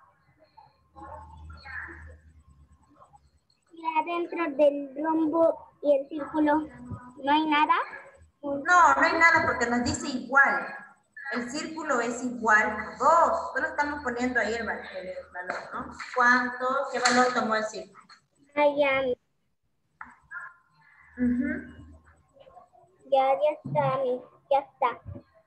Y adentro del rombo y el círculo, ¿no hay nada? No, no hay nada porque nos dice igual. El círculo es igual a dos. Solo estamos poniendo ahí el, val- el valor, ¿no? ¿Cuánto? ¿Qué valor tomó el círculo? Ah, ya. Ujú. Ya, ya está, Miss. Ya está.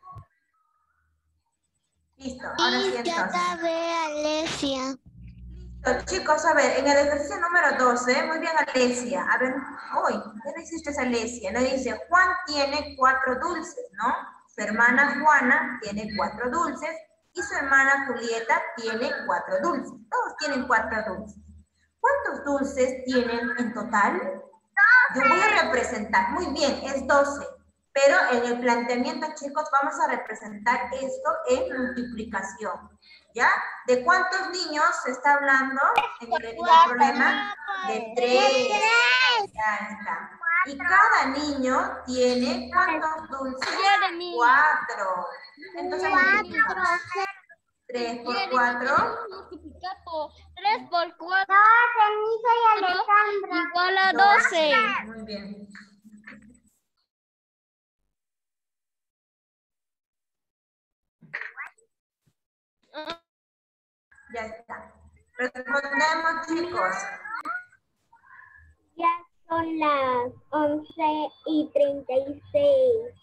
Listo, ahora sí Ya entonces. acabé, Alesia. Listo, chicos, a ver, en el ejercicio número doce, muy bien, Alesia. A ver, hoy, ¿qué le hiciste a Alesia? Le dice, Juan tiene cuatro dulces, ¿no? Su hermana Juana tiene cuatro dulces y su hermana Julieta tiene cuatro dulces. Todos tienen cuatro dulces. ¿Cuántos dulces tienen en total? Yo voy a representar, muy bien, es doce. Pero en el planteamiento, chicos, vamos a representar esto en multiplicación. ¿Ya? ¿De cuántos niños se está hablando en el, en el problema? De tres. Ya está. Y cada niño tiene ¿cuántos dulces? Cuatro. Entonces multiplicamos. Tres por cuatro. tres por cuatro. Permiso y Alejandra. Igual a doce. Muy bien. Ya está. Respondemos, chicos. Ya son las once y treinta y seis.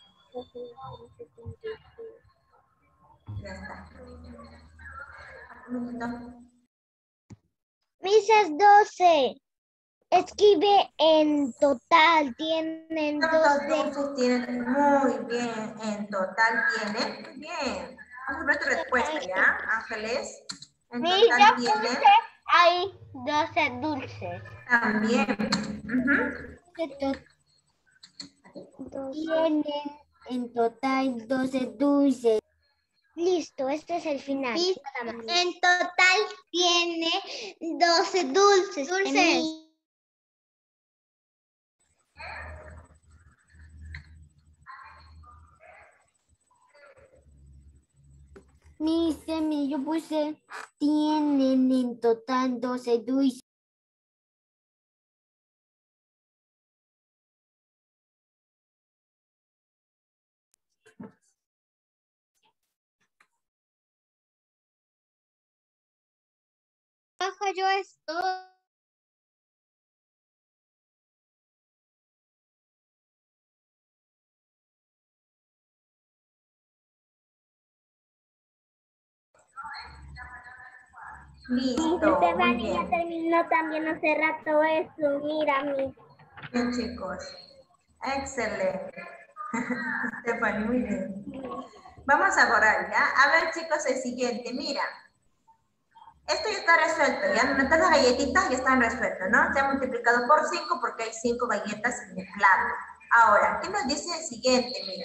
Ya está. Un minuto. Misas doce. Escribe en total. Tienen ¿Cuántos doce. dulces tienen? Muy bien. En total tienen. Muy bien. Vamos a ver tu respuesta, ¿ya, Ángeles? En total tienen. Hay doce dulces. También. Ujú. Tienen en total doce dulces. Listo, este es el final. En total tiene doce dulces. Dulces. Mi semi, yo puse, tienen en total doce dulces. Baja yo esto. Listo. Muy Estefanía bien. terminó también hace rato eso. Mira, Miss. Bien, chicos. Excelente. Stephanie, muy bien. Vamos a borrar, ¿ya? A ver, chicos, el siguiente. Mira. Esto ya está resuelto, ¿ya? Nuestras galletitas ya están resueltas, ¿no? Se ha multiplicado por cinco porque hay cinco galletas en el plato. Ahora, ¿qué nos dice el siguiente? Mira.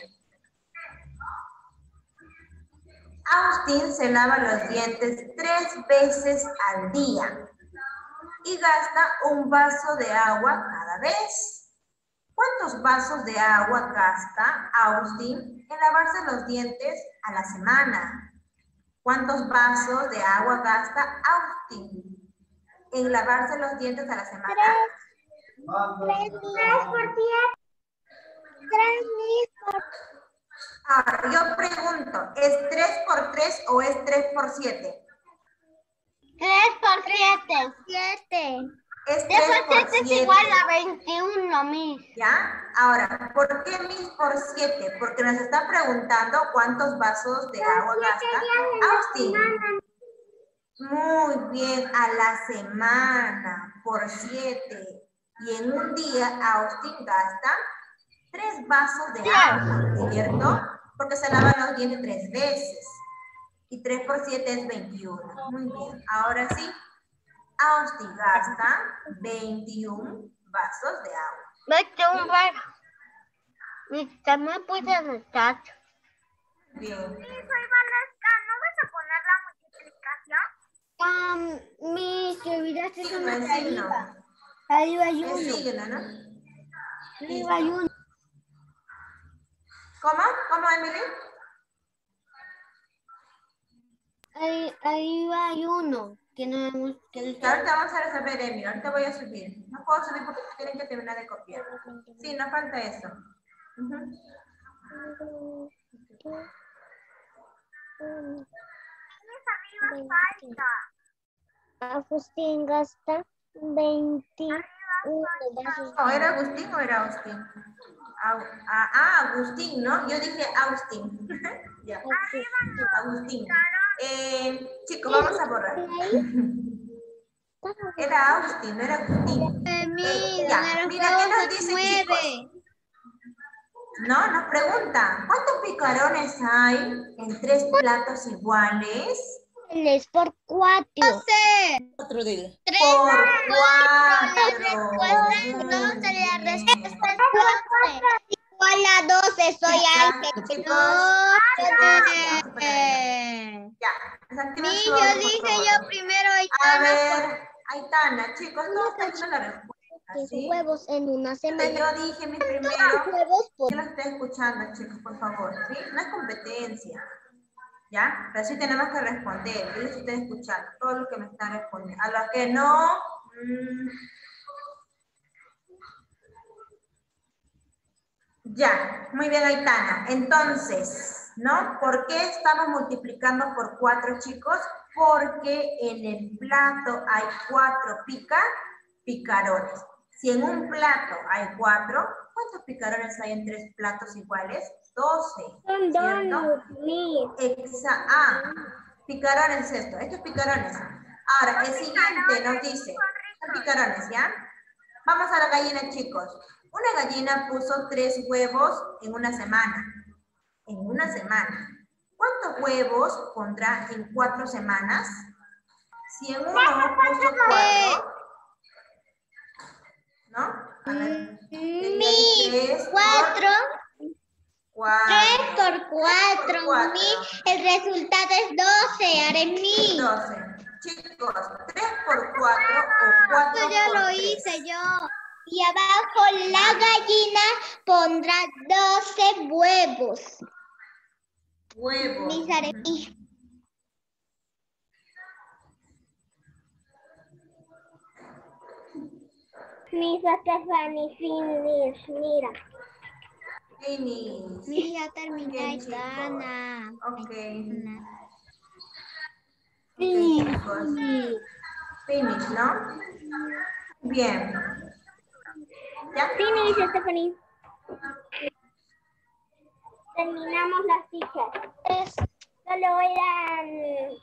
Austin se lava los dientes tres veces al día y gasta un vaso de agua cada vez. ¿Cuántos vasos de agua gasta Austin en lavarse los dientes a la semana? ¿Cuántos vasos de agua gasta Austin en lavarse los dientes a la semana? Tres por siete. Tres por Ahora, yo pregunto, ¿es tres por tres o es tres por siete? tres por siete. siete. Es tres tres por por siete es siete. igual a veintiuno, Miss. ¿Ya? Ahora, ¿por qué mil por siete? Porque nos está preguntando cuántos vasos de agua gasta Austin. Muy bien, a la semana, por siete. Y en un día Austin gasta tres vasos de agua, ¿cierto? Porque se lava los dientes tres veces. Y tres por siete es veintiuno. Muy bien. Ahora sí, Austin gasta veintiún vasos de agua. veintiún vasos. Miss, también puedes anotar. Bien. Soy Valesca, ¿no vas a poner la multiplicación? Um, Miss, te olvidaste Signo, una el arriba. signo. Arriba hay El uno. signo, ¿no? Arriba hay uno. ¿Cómo? ¿Cómo, Emily? Ahí, arriba hay uno. Que no hemos... Que no Que ahorita vamos a resolver, Emily. Ahorita voy a subir. No puedo subir porque tienen que terminar de copiar. Sí, no falta eso. Ujú. Agustín gasta veintiuno vasos. No, ¿era Agustín o era Austin? Ah, ah, Agustín, ¿no? Yo dije Agustín. Ya. Agustín. Eh, chicos, vamos a borrar. Era Agustín, no era Agustín. Eh, ya, mira, ¿qué nos dice, chicos? No, nos pregunta, ¿cuántos picarones hay en tres platos iguales? Es por cuatro. Cuatro de Por cuatro. No, la respuesta es cuatro. Igual a doce, soy Ángel. Chicos, No. ya, desactiva Sí, todo, yo por dije favor. yo primero. A ver, Aitana, chicos, no está diciendo la respuesta, ¿sí? Huevos en una semana. Yo dije mi primero, Huevos por yo lo estoy escuchando, chicos, por favor, ¿sí? No es competencia, ¿ya? Pero sí tenemos que responder, yo les estoy escuchando, todo lo que me están respondiendo. A los que no, mmm, ya, muy bien, Aitana. Entonces, ¿no? ¿Por qué estamos multiplicando por cuatro, chicos? Porque en el plato hay cuatro pica, picarones. Si en un plato hay cuatro, ¿cuántos picarones hay en tres platos iguales? doce. Son ¿cierto? donuts, Miss. Exa ah, picarones es esto. Estos picarones. Ahora, el siguiente nos dice, son picarones, ¿ya? Vamos a la gallina, chicos. Una gallina puso tres huevos en una semana. En una semana. ¿Cuántos huevos pondrá en cuatro semanas? Si en uno puso cuatro, ¿no? A ver. Mi, Tres cuatro. Cuatro. Tres por cuatro. cuatro. Mi, el resultado es doce. Haré mi. doce. Chicos, tres por cuatro o cuatro Eso ya por lo tres. hice yo. Y abajo la gallina pondrá doce huevos. Huevos. Mis haré mi. Miss Stephanie, finish, mira. Finish. Mi, ya terminé, Bien, chicos. Aitana. Ok. Sí, Ok, chicos. sí. Finish, ¿no? Bien. ¿Ya? Finish, Stephanie. Terminamos las fichas. Solo eran...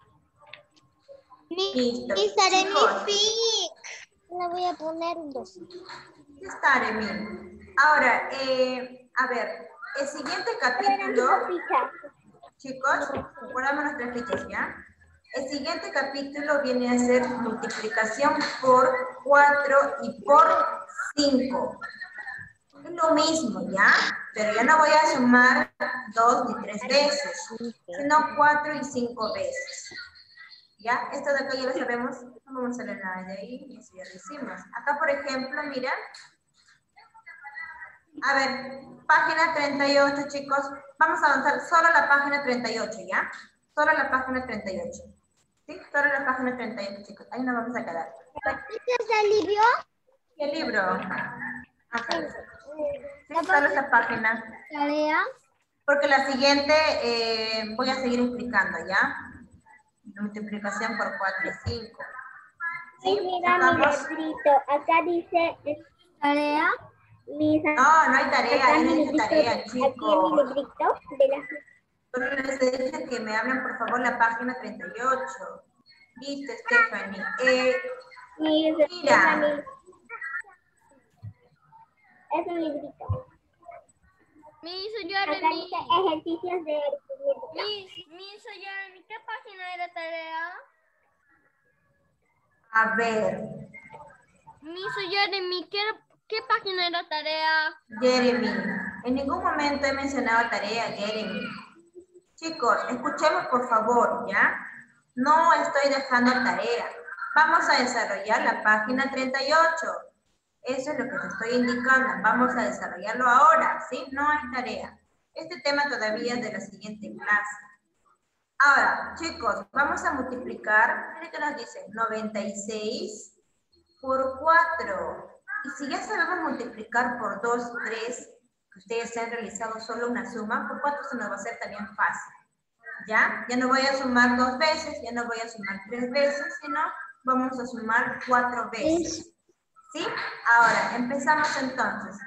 Mi, Listo. mis haré Chicos. mi fic. Le voy a poner un dos. Ya está, Remy. Ahora, eh, a ver, el siguiente Eran capítulo, dos fichas. chicos, guardamos nuestras fichas, ¿ya? El siguiente capítulo viene a ser multiplicación por cuatro y por cinco. Es lo mismo, ¿ya? Pero ya no voy a sumar dos ni tres veces, sino cuatro y cinco veces. ¿Ya? Esto de acá ya lo sabemos, no vamos a leer nada de ahí, y eso ya lo hicimos. Acá, por ejemplo, mira. A ver, página treinta y ocho, chicos. Vamos a avanzar solo la página treinta y ocho, ¿ya? Solo la página treinta y ocho. ¿Sí? Solo la página treinta y ocho, chicos. Ahí nos vamos a quedar. ¿Este es el libro? ¿Qué libro? Ajá. Sí, solo esa página. Tarea. Porque la siguiente eh, voy a seguir explicando, ¿ya? Multiplicación por cuatro y cinco. Sí, mira mi ¿Estamos? librito. Acá dice tarea. Mis, No, no hay tarea, acá ahí no mi dice librito, tarea, aquí en mi chicos. librito de las Solo les dije que me hablen, por favor, la página treinta y ocho. Listo, Stephanie. Eh, mis Mira. Stephanie. Es un librito. Mi soy Acá Jeremy. dice ejercicios de arquitectura. Mi, mi soy Jeremy. ¿Qué página era tarea? a ver, Mi soy Jeremy. ¿Qué, qué página era tarea? Jeremy. En ningún momento he mencionado tarea, Jeremy. Chicos, escuchemos por favor, ¿ya? No estoy dejando tarea. Vamos a desarrollar la página treinta y ocho. Eso es lo que te estoy indicando. Vamos a desarrollarlo ahora, ¿sí? No hay tarea. Este tema todavía es de la siguiente clase. Ahora, chicos, vamos a multiplicar. Miren que nos dice noventa y seis por cuatro. Y si ya sabemos multiplicar por dos, tres, que ustedes se han realizado solo una suma, por cuatro se nos va a hacer también fácil. ¿Ya? Ya no voy a sumar dos veces, ya no voy a sumar tres veces, sino vamos a sumar cuatro veces. ¿Sí? Ahora, empezamos entonces.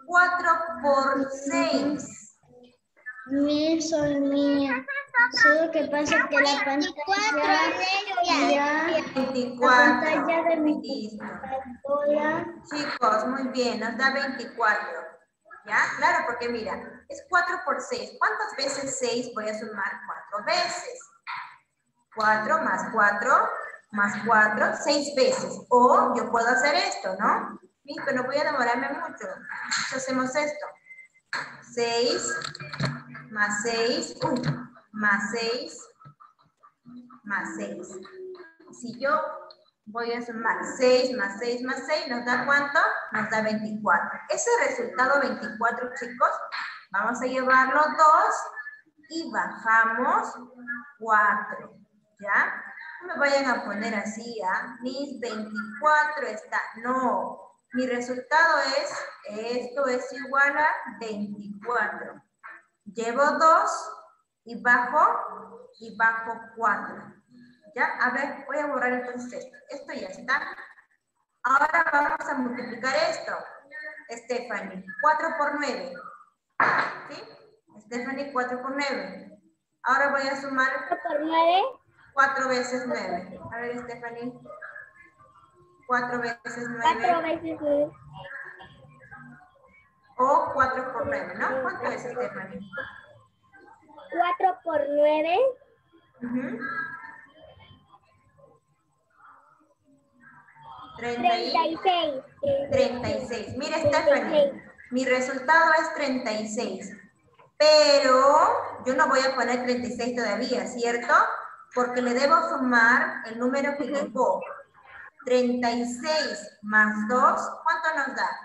cuatro por seis. Mi, soy mía. Solo que pasa que la pantalla ya, veinticuatro. la pantalla de mi Listo. computadora. Chicos, muy bien, nos da veinticuatro. ¿Ya? Claro, porque mira, es cuatro por seis. ¿Cuántas veces seis voy a sumar? cuatro veces. cuatro más cuatro más cuatro, seis veces. O yo puedo hacer esto, ¿no? Sí, pero no voy a demorarme mucho. Entonces hacemos esto. seis más seis, uy, más seis, más seis. Si yo voy a sumar seis más seis más seis, ¿nos da cuánto? Nos da veinticuatro. Ese resultado veinticuatro, chicos, vamos a llevarlo dos y bajamos cuatro, ¿ya? No me vayan a poner así, ¿ah? Mis veinticuatro está, no. Mi resultado es, esto es igual a veinticuatro. Llevo dos y bajo, y bajo cuatro. ¿Ya? A ver, voy a borrar entonces esto. Esto ya está. Ahora vamos a multiplicar esto. Stephanie, cuatro por nueve. ¿Sí? Stephanie, cuatro por nueve. Ahora voy a sumar cuatro por nueve. cuatro veces nueve. A ver, Stephanie. cuatro veces nueve. cuatro veces nueve. O cuatro por nueve, ¿no? ¿Cuánto es, Stephanie? cuatro por nueve. Uh-huh. treinta y seis. treinta y seis. Mire, Stephanie, mi resultado es treinta y seis. Pero yo no voy a poner treinta y seis todavía, ¿cierto? Porque le debo sumar el número que llevó. treinta y seis más dos, ¿cuánto nos da?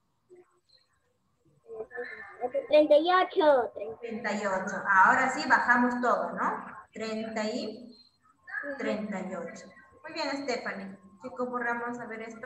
treinta y ocho. treinta y ocho. Ahora sí bajamos todo, ¿no? treinta y treinta y ocho. Muy bien, Stephanie. Chicos, borramos a ver esto.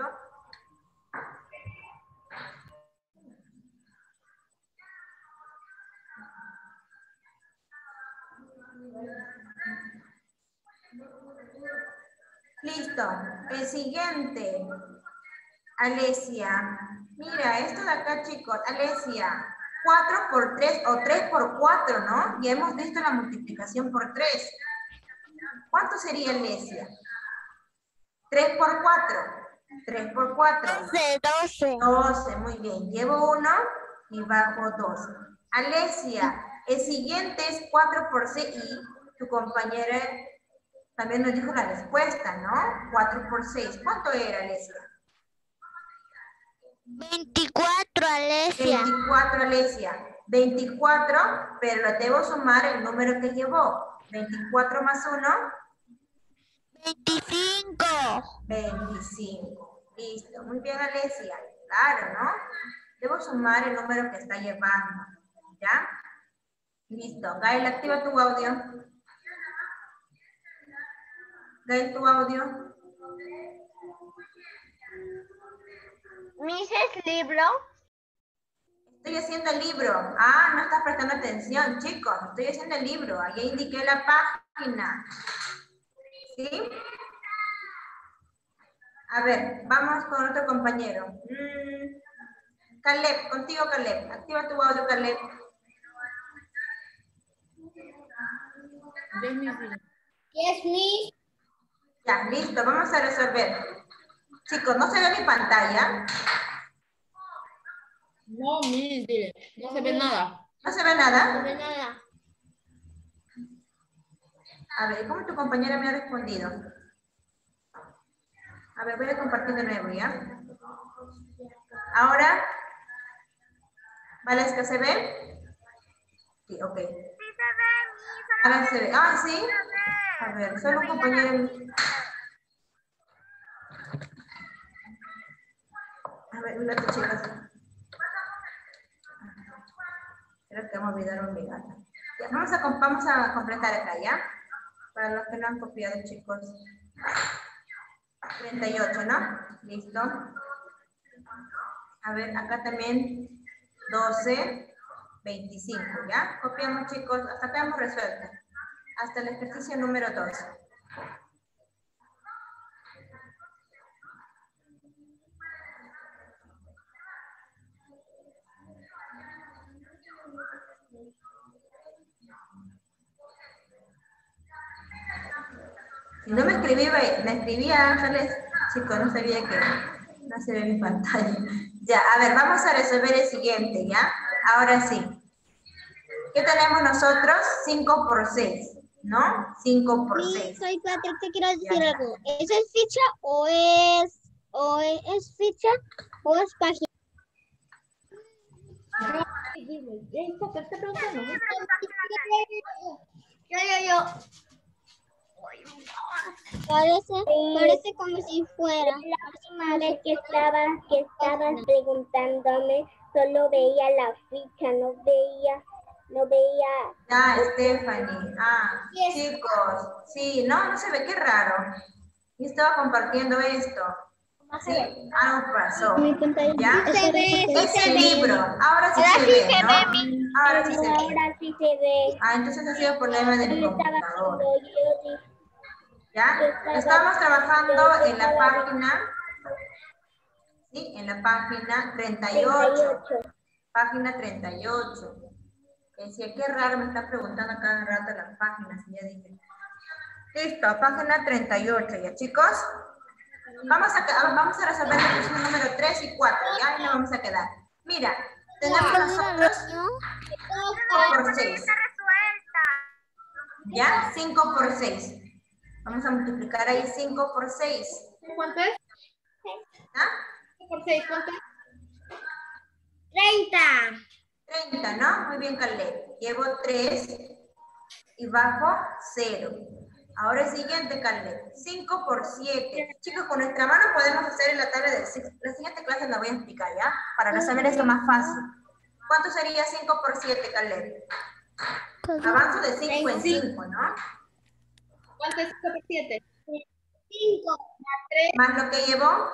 Listo. El siguiente. Alesia. Mira, esto de acá, chicos. Alesia. cuatro por tres o tres por cuatro, ¿no? Ya hemos visto la multiplicación por tres. ¿Cuánto sería, Alesia? tres por cuatro. tres por cuatro. doce, doce. doce, muy bien. Llevo uno y bajo dos. Alesia, el siguiente es cuatro por seis y tu compañera también nos dijo la respuesta, ¿no? cuatro por seis. ¿Cuánto era, Alesia? veinticuatro, Alesia. veinticuatro, Alesia. veinticuatro, pero le debo sumar el número que llevó. veinticuatro más uno. veinticinco. veinticinco. Listo. Muy bien, Alesia. Claro, ¿no? Debo sumar el número que está llevando. ¿Ya? Listo. Gael, activa tu audio. Gael, tu audio. ¿Mises libro? Estoy haciendo el libro. Ah, no estás prestando atención, chicos. Estoy haciendo el libro. Ahí indiqué la página. ¿Sí? A ver, vamos con otro compañero. Mm, Caleb, contigo, Caleb. Activa tu audio, Caleb. Yes, miss. Ya, listo. Vamos a resolver. Chicos, ¿no se ve mi pantalla? No, Miss, dile. No se ve nada. ¿No se ve nada? No ve nada. A ver, ¿cómo tu compañera me ha respondido? A ver, voy a compartir de nuevo, ¿ya? Ahora, ¿vale? ¿Es que se ve? Sí, ok. A ver, se ve. Ah, sí. A ver, solo un compañero. A ver, un rato, chicas. Creo que vamos a olvidar un regalo. Ya, vamos a, vamos a completar acá, ¿ya? Para los que no han copiado, chicos. treinta y ocho, ¿no? Listo. A ver, acá también doce, veinticinco, ¿ya? Copiamos, chicos. Hasta acá hemos resuelto. Hasta el ejercicio número dos. Si no me escribí, me escribía Ángeles, chicos, no sabía que no se ve mi pantalla. Ya, a ver, vamos a resolver el siguiente, ¿ya? Ahora sí. ¿Qué tenemos nosotros? cinco por seis, ¿no? cinco por seis. Sí, soy Patrick, te quiero decir Ya. algo. ¿Es es ficha o es, o es, es ficha o es página? Yo, yo, yo. Parece, parece como si fuera. La última vez que estabas, que estabas preguntándome, solo veía la ficha, no veía, no veía. Ya, Stephanie. Ah, chicos. Sí, no, no se ve, qué raro. Yo estaba compartiendo esto. Sí, algo pasó. Mi pantalla. ¿Ya? Sí se ve, sí Ese se ve. libro, ahora sí Ahora se sí ve, se ¿no? ve, mi- Ahora sí se ve. Ahora sí se ve. Ah, entonces ha sido problema de mi Yo estaba computador. haciendo, yo dije, ¿Ya? Estamos trabajando en la página, ¿sí? En la página treinta y ocho. Página treinta y ocho. Decía, qué raro, me está preguntando cada rato las páginas, y ya dije. Listo, página treinta y ocho, ¿ya, chicos? Vamos a, vamos a resolver el ejercicio número tres y cuatro, ¿ya? Y nos vamos a quedar. Mira, tenemos nosotros cinco por seis. ¿Ya? cinco por seis. Vamos a multiplicar ahí cinco por seis. ¿Cuánto es? ¿Ah? Por seis, ¿cuánto es? treinta. treinta, ¿no? Muy bien, Caleb. Llevo tres y bajo cero. Ahora el siguiente, Caleb. cinco por siete. Chicos, con nuestra mano podemos hacer en la tabla de... La siguiente clase la voy a explicar, ¿ya? Para resolver esto más fácil. ¿Cuánto sería cinco por siete, Caleb? Avanzo de cinco en cinco, ¿no? ¿Cuánto es cinco por siete? cinco. Más lo que llevó,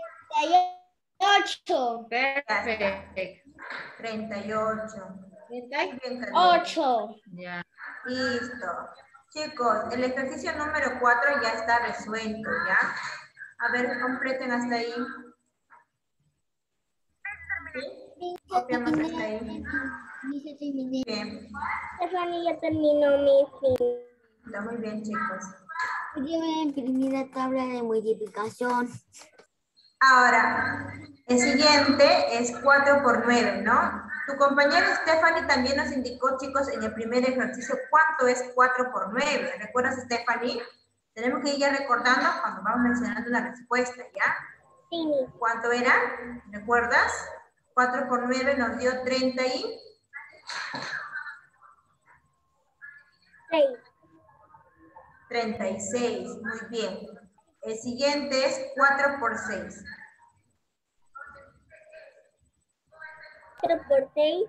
ocho. Perfecto. treinta y ocho. Muy bien, Caleb. ocho. Ya. Listo. Chicos, el ejercicio número cuatro ya está resuelto, ¿ya? A ver, completen hasta ahí. ¿Sí? Copiamos hasta ahí. Bien. Stephanie ya terminó mi fin. Está muy bien, chicos. Yo voy a imprimir la tabla de multiplicación. Ahora, el siguiente es cuatro por nueve, ¿no? Tu compañera Stephanie también nos indicó, chicos, en el primer ejercicio cuánto es cuatro por nueve. ¿Recuerdas, Stephanie? Tenemos que ir ya recordando cuando vamos mencionando la respuesta, ¿ya? Sí. ¿Cuánto era? ¿Recuerdas? cuatro por nueve nos dio treinta y... Seis. treinta y seis, muy bien. El siguiente es cuatro por seis. cuatro por seis.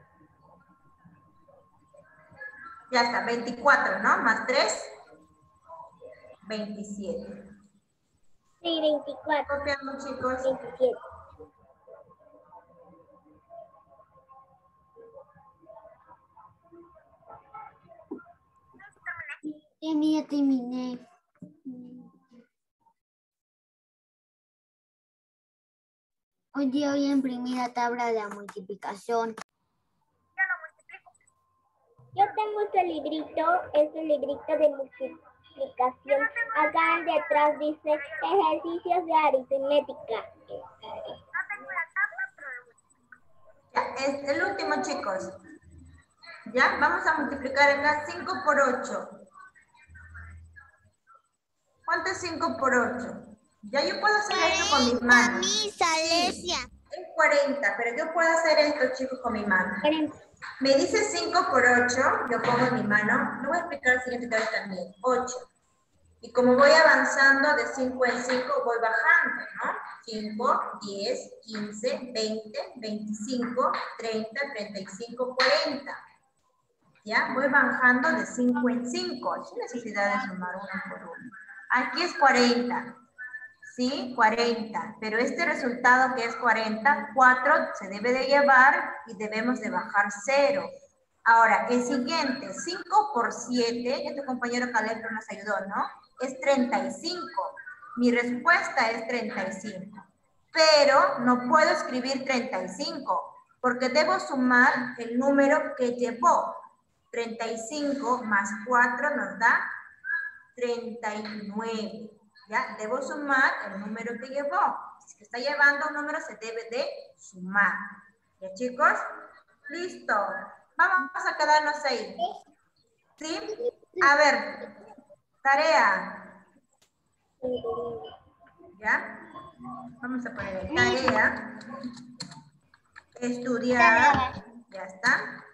Ya está, veinticuatro, ¿no? Más tres, veintisiete. Sí, veinticuatro. Copiamos, chicos. veintisiete. Ya terminé. Hoy día voy a imprimir la tabla de la multiplicación. Yo tengo este librito, este librito de multiplicación. Acá detrás dice ejercicios de aritmética. Ya, es el último, chicos. Ya, vamos a multiplicar acá cinco por ocho. ¿Cuánto es cinco por ocho? Ya yo puedo hacer esto con mis manos. Misa, Alesia. Es cuarenta, pero yo puedo hacer esto, chicos, con mi mano. cuarenta. Me dice cinco por ocho, yo pongo en mi mano. Lo voy a explicar el siguiente vez también. ocho. Y como voy avanzando de cinco en cinco, voy bajando, ¿no? cinco, diez, quince, veinte, veinticinco, treinta, treinta y cinco, cuarenta. ¿Ya? Voy bajando de cinco en cinco, sin necesidad de sumar uno por uno. Aquí es cuarenta, ¿sí? cuarenta, pero este resultado que es cuarenta, cuatro se debe de llevar y debemos de bajar cero. Ahora, el siguiente, cinco por siete, ya tu compañero Caleb nos ayudó, ¿no? Es treinta y cinco. Mi respuesta es treinta y cinco. Pero no puedo escribir treinta y cinco, porque debo sumar el número que llevó. treinta y cinco más cuatro nos da treinta y nueve. ¿Ya? Debo sumar el número que llevó. Si está llevando un número, se debe de sumar. ¿Ya, chicos? Listo. Vamos a quedarnos ahí. ¿Sí? A ver. Tarea. ¿Ya? Vamos a poner tarea. Estudiar. Ya está.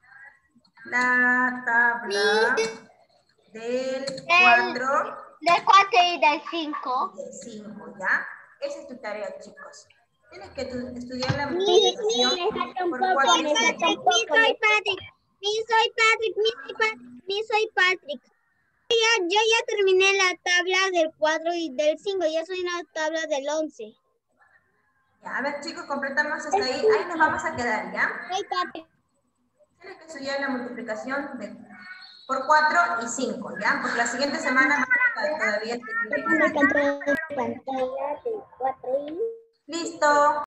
La tabla del cuatro. Del cuatro y del cinco. Del cinco, ¿ya? Esa es tu tarea, chicos. Tienes que tu- estudiar la Mi, multiplicación me falta un por poco, cuatro y me cinco. falta un poco. me- Patrick. Mi soy Patrick. Mi soy Patrick. Mi soy Patrick. Ya, yo ya terminé la tabla del cuatro y del cinco. Ya soy en la tabla del once. Ya, a ver, chicos, completamos hasta ahí. Ahí nos vamos a quedar, ¿ya? Soy Patrick. Tienes que estudiar la multiplicación de, por cuatro y cinco, ¿ya? Porque la siguiente semana vamos a todavía seguir. Me control de pantalla de cuatro y Listo.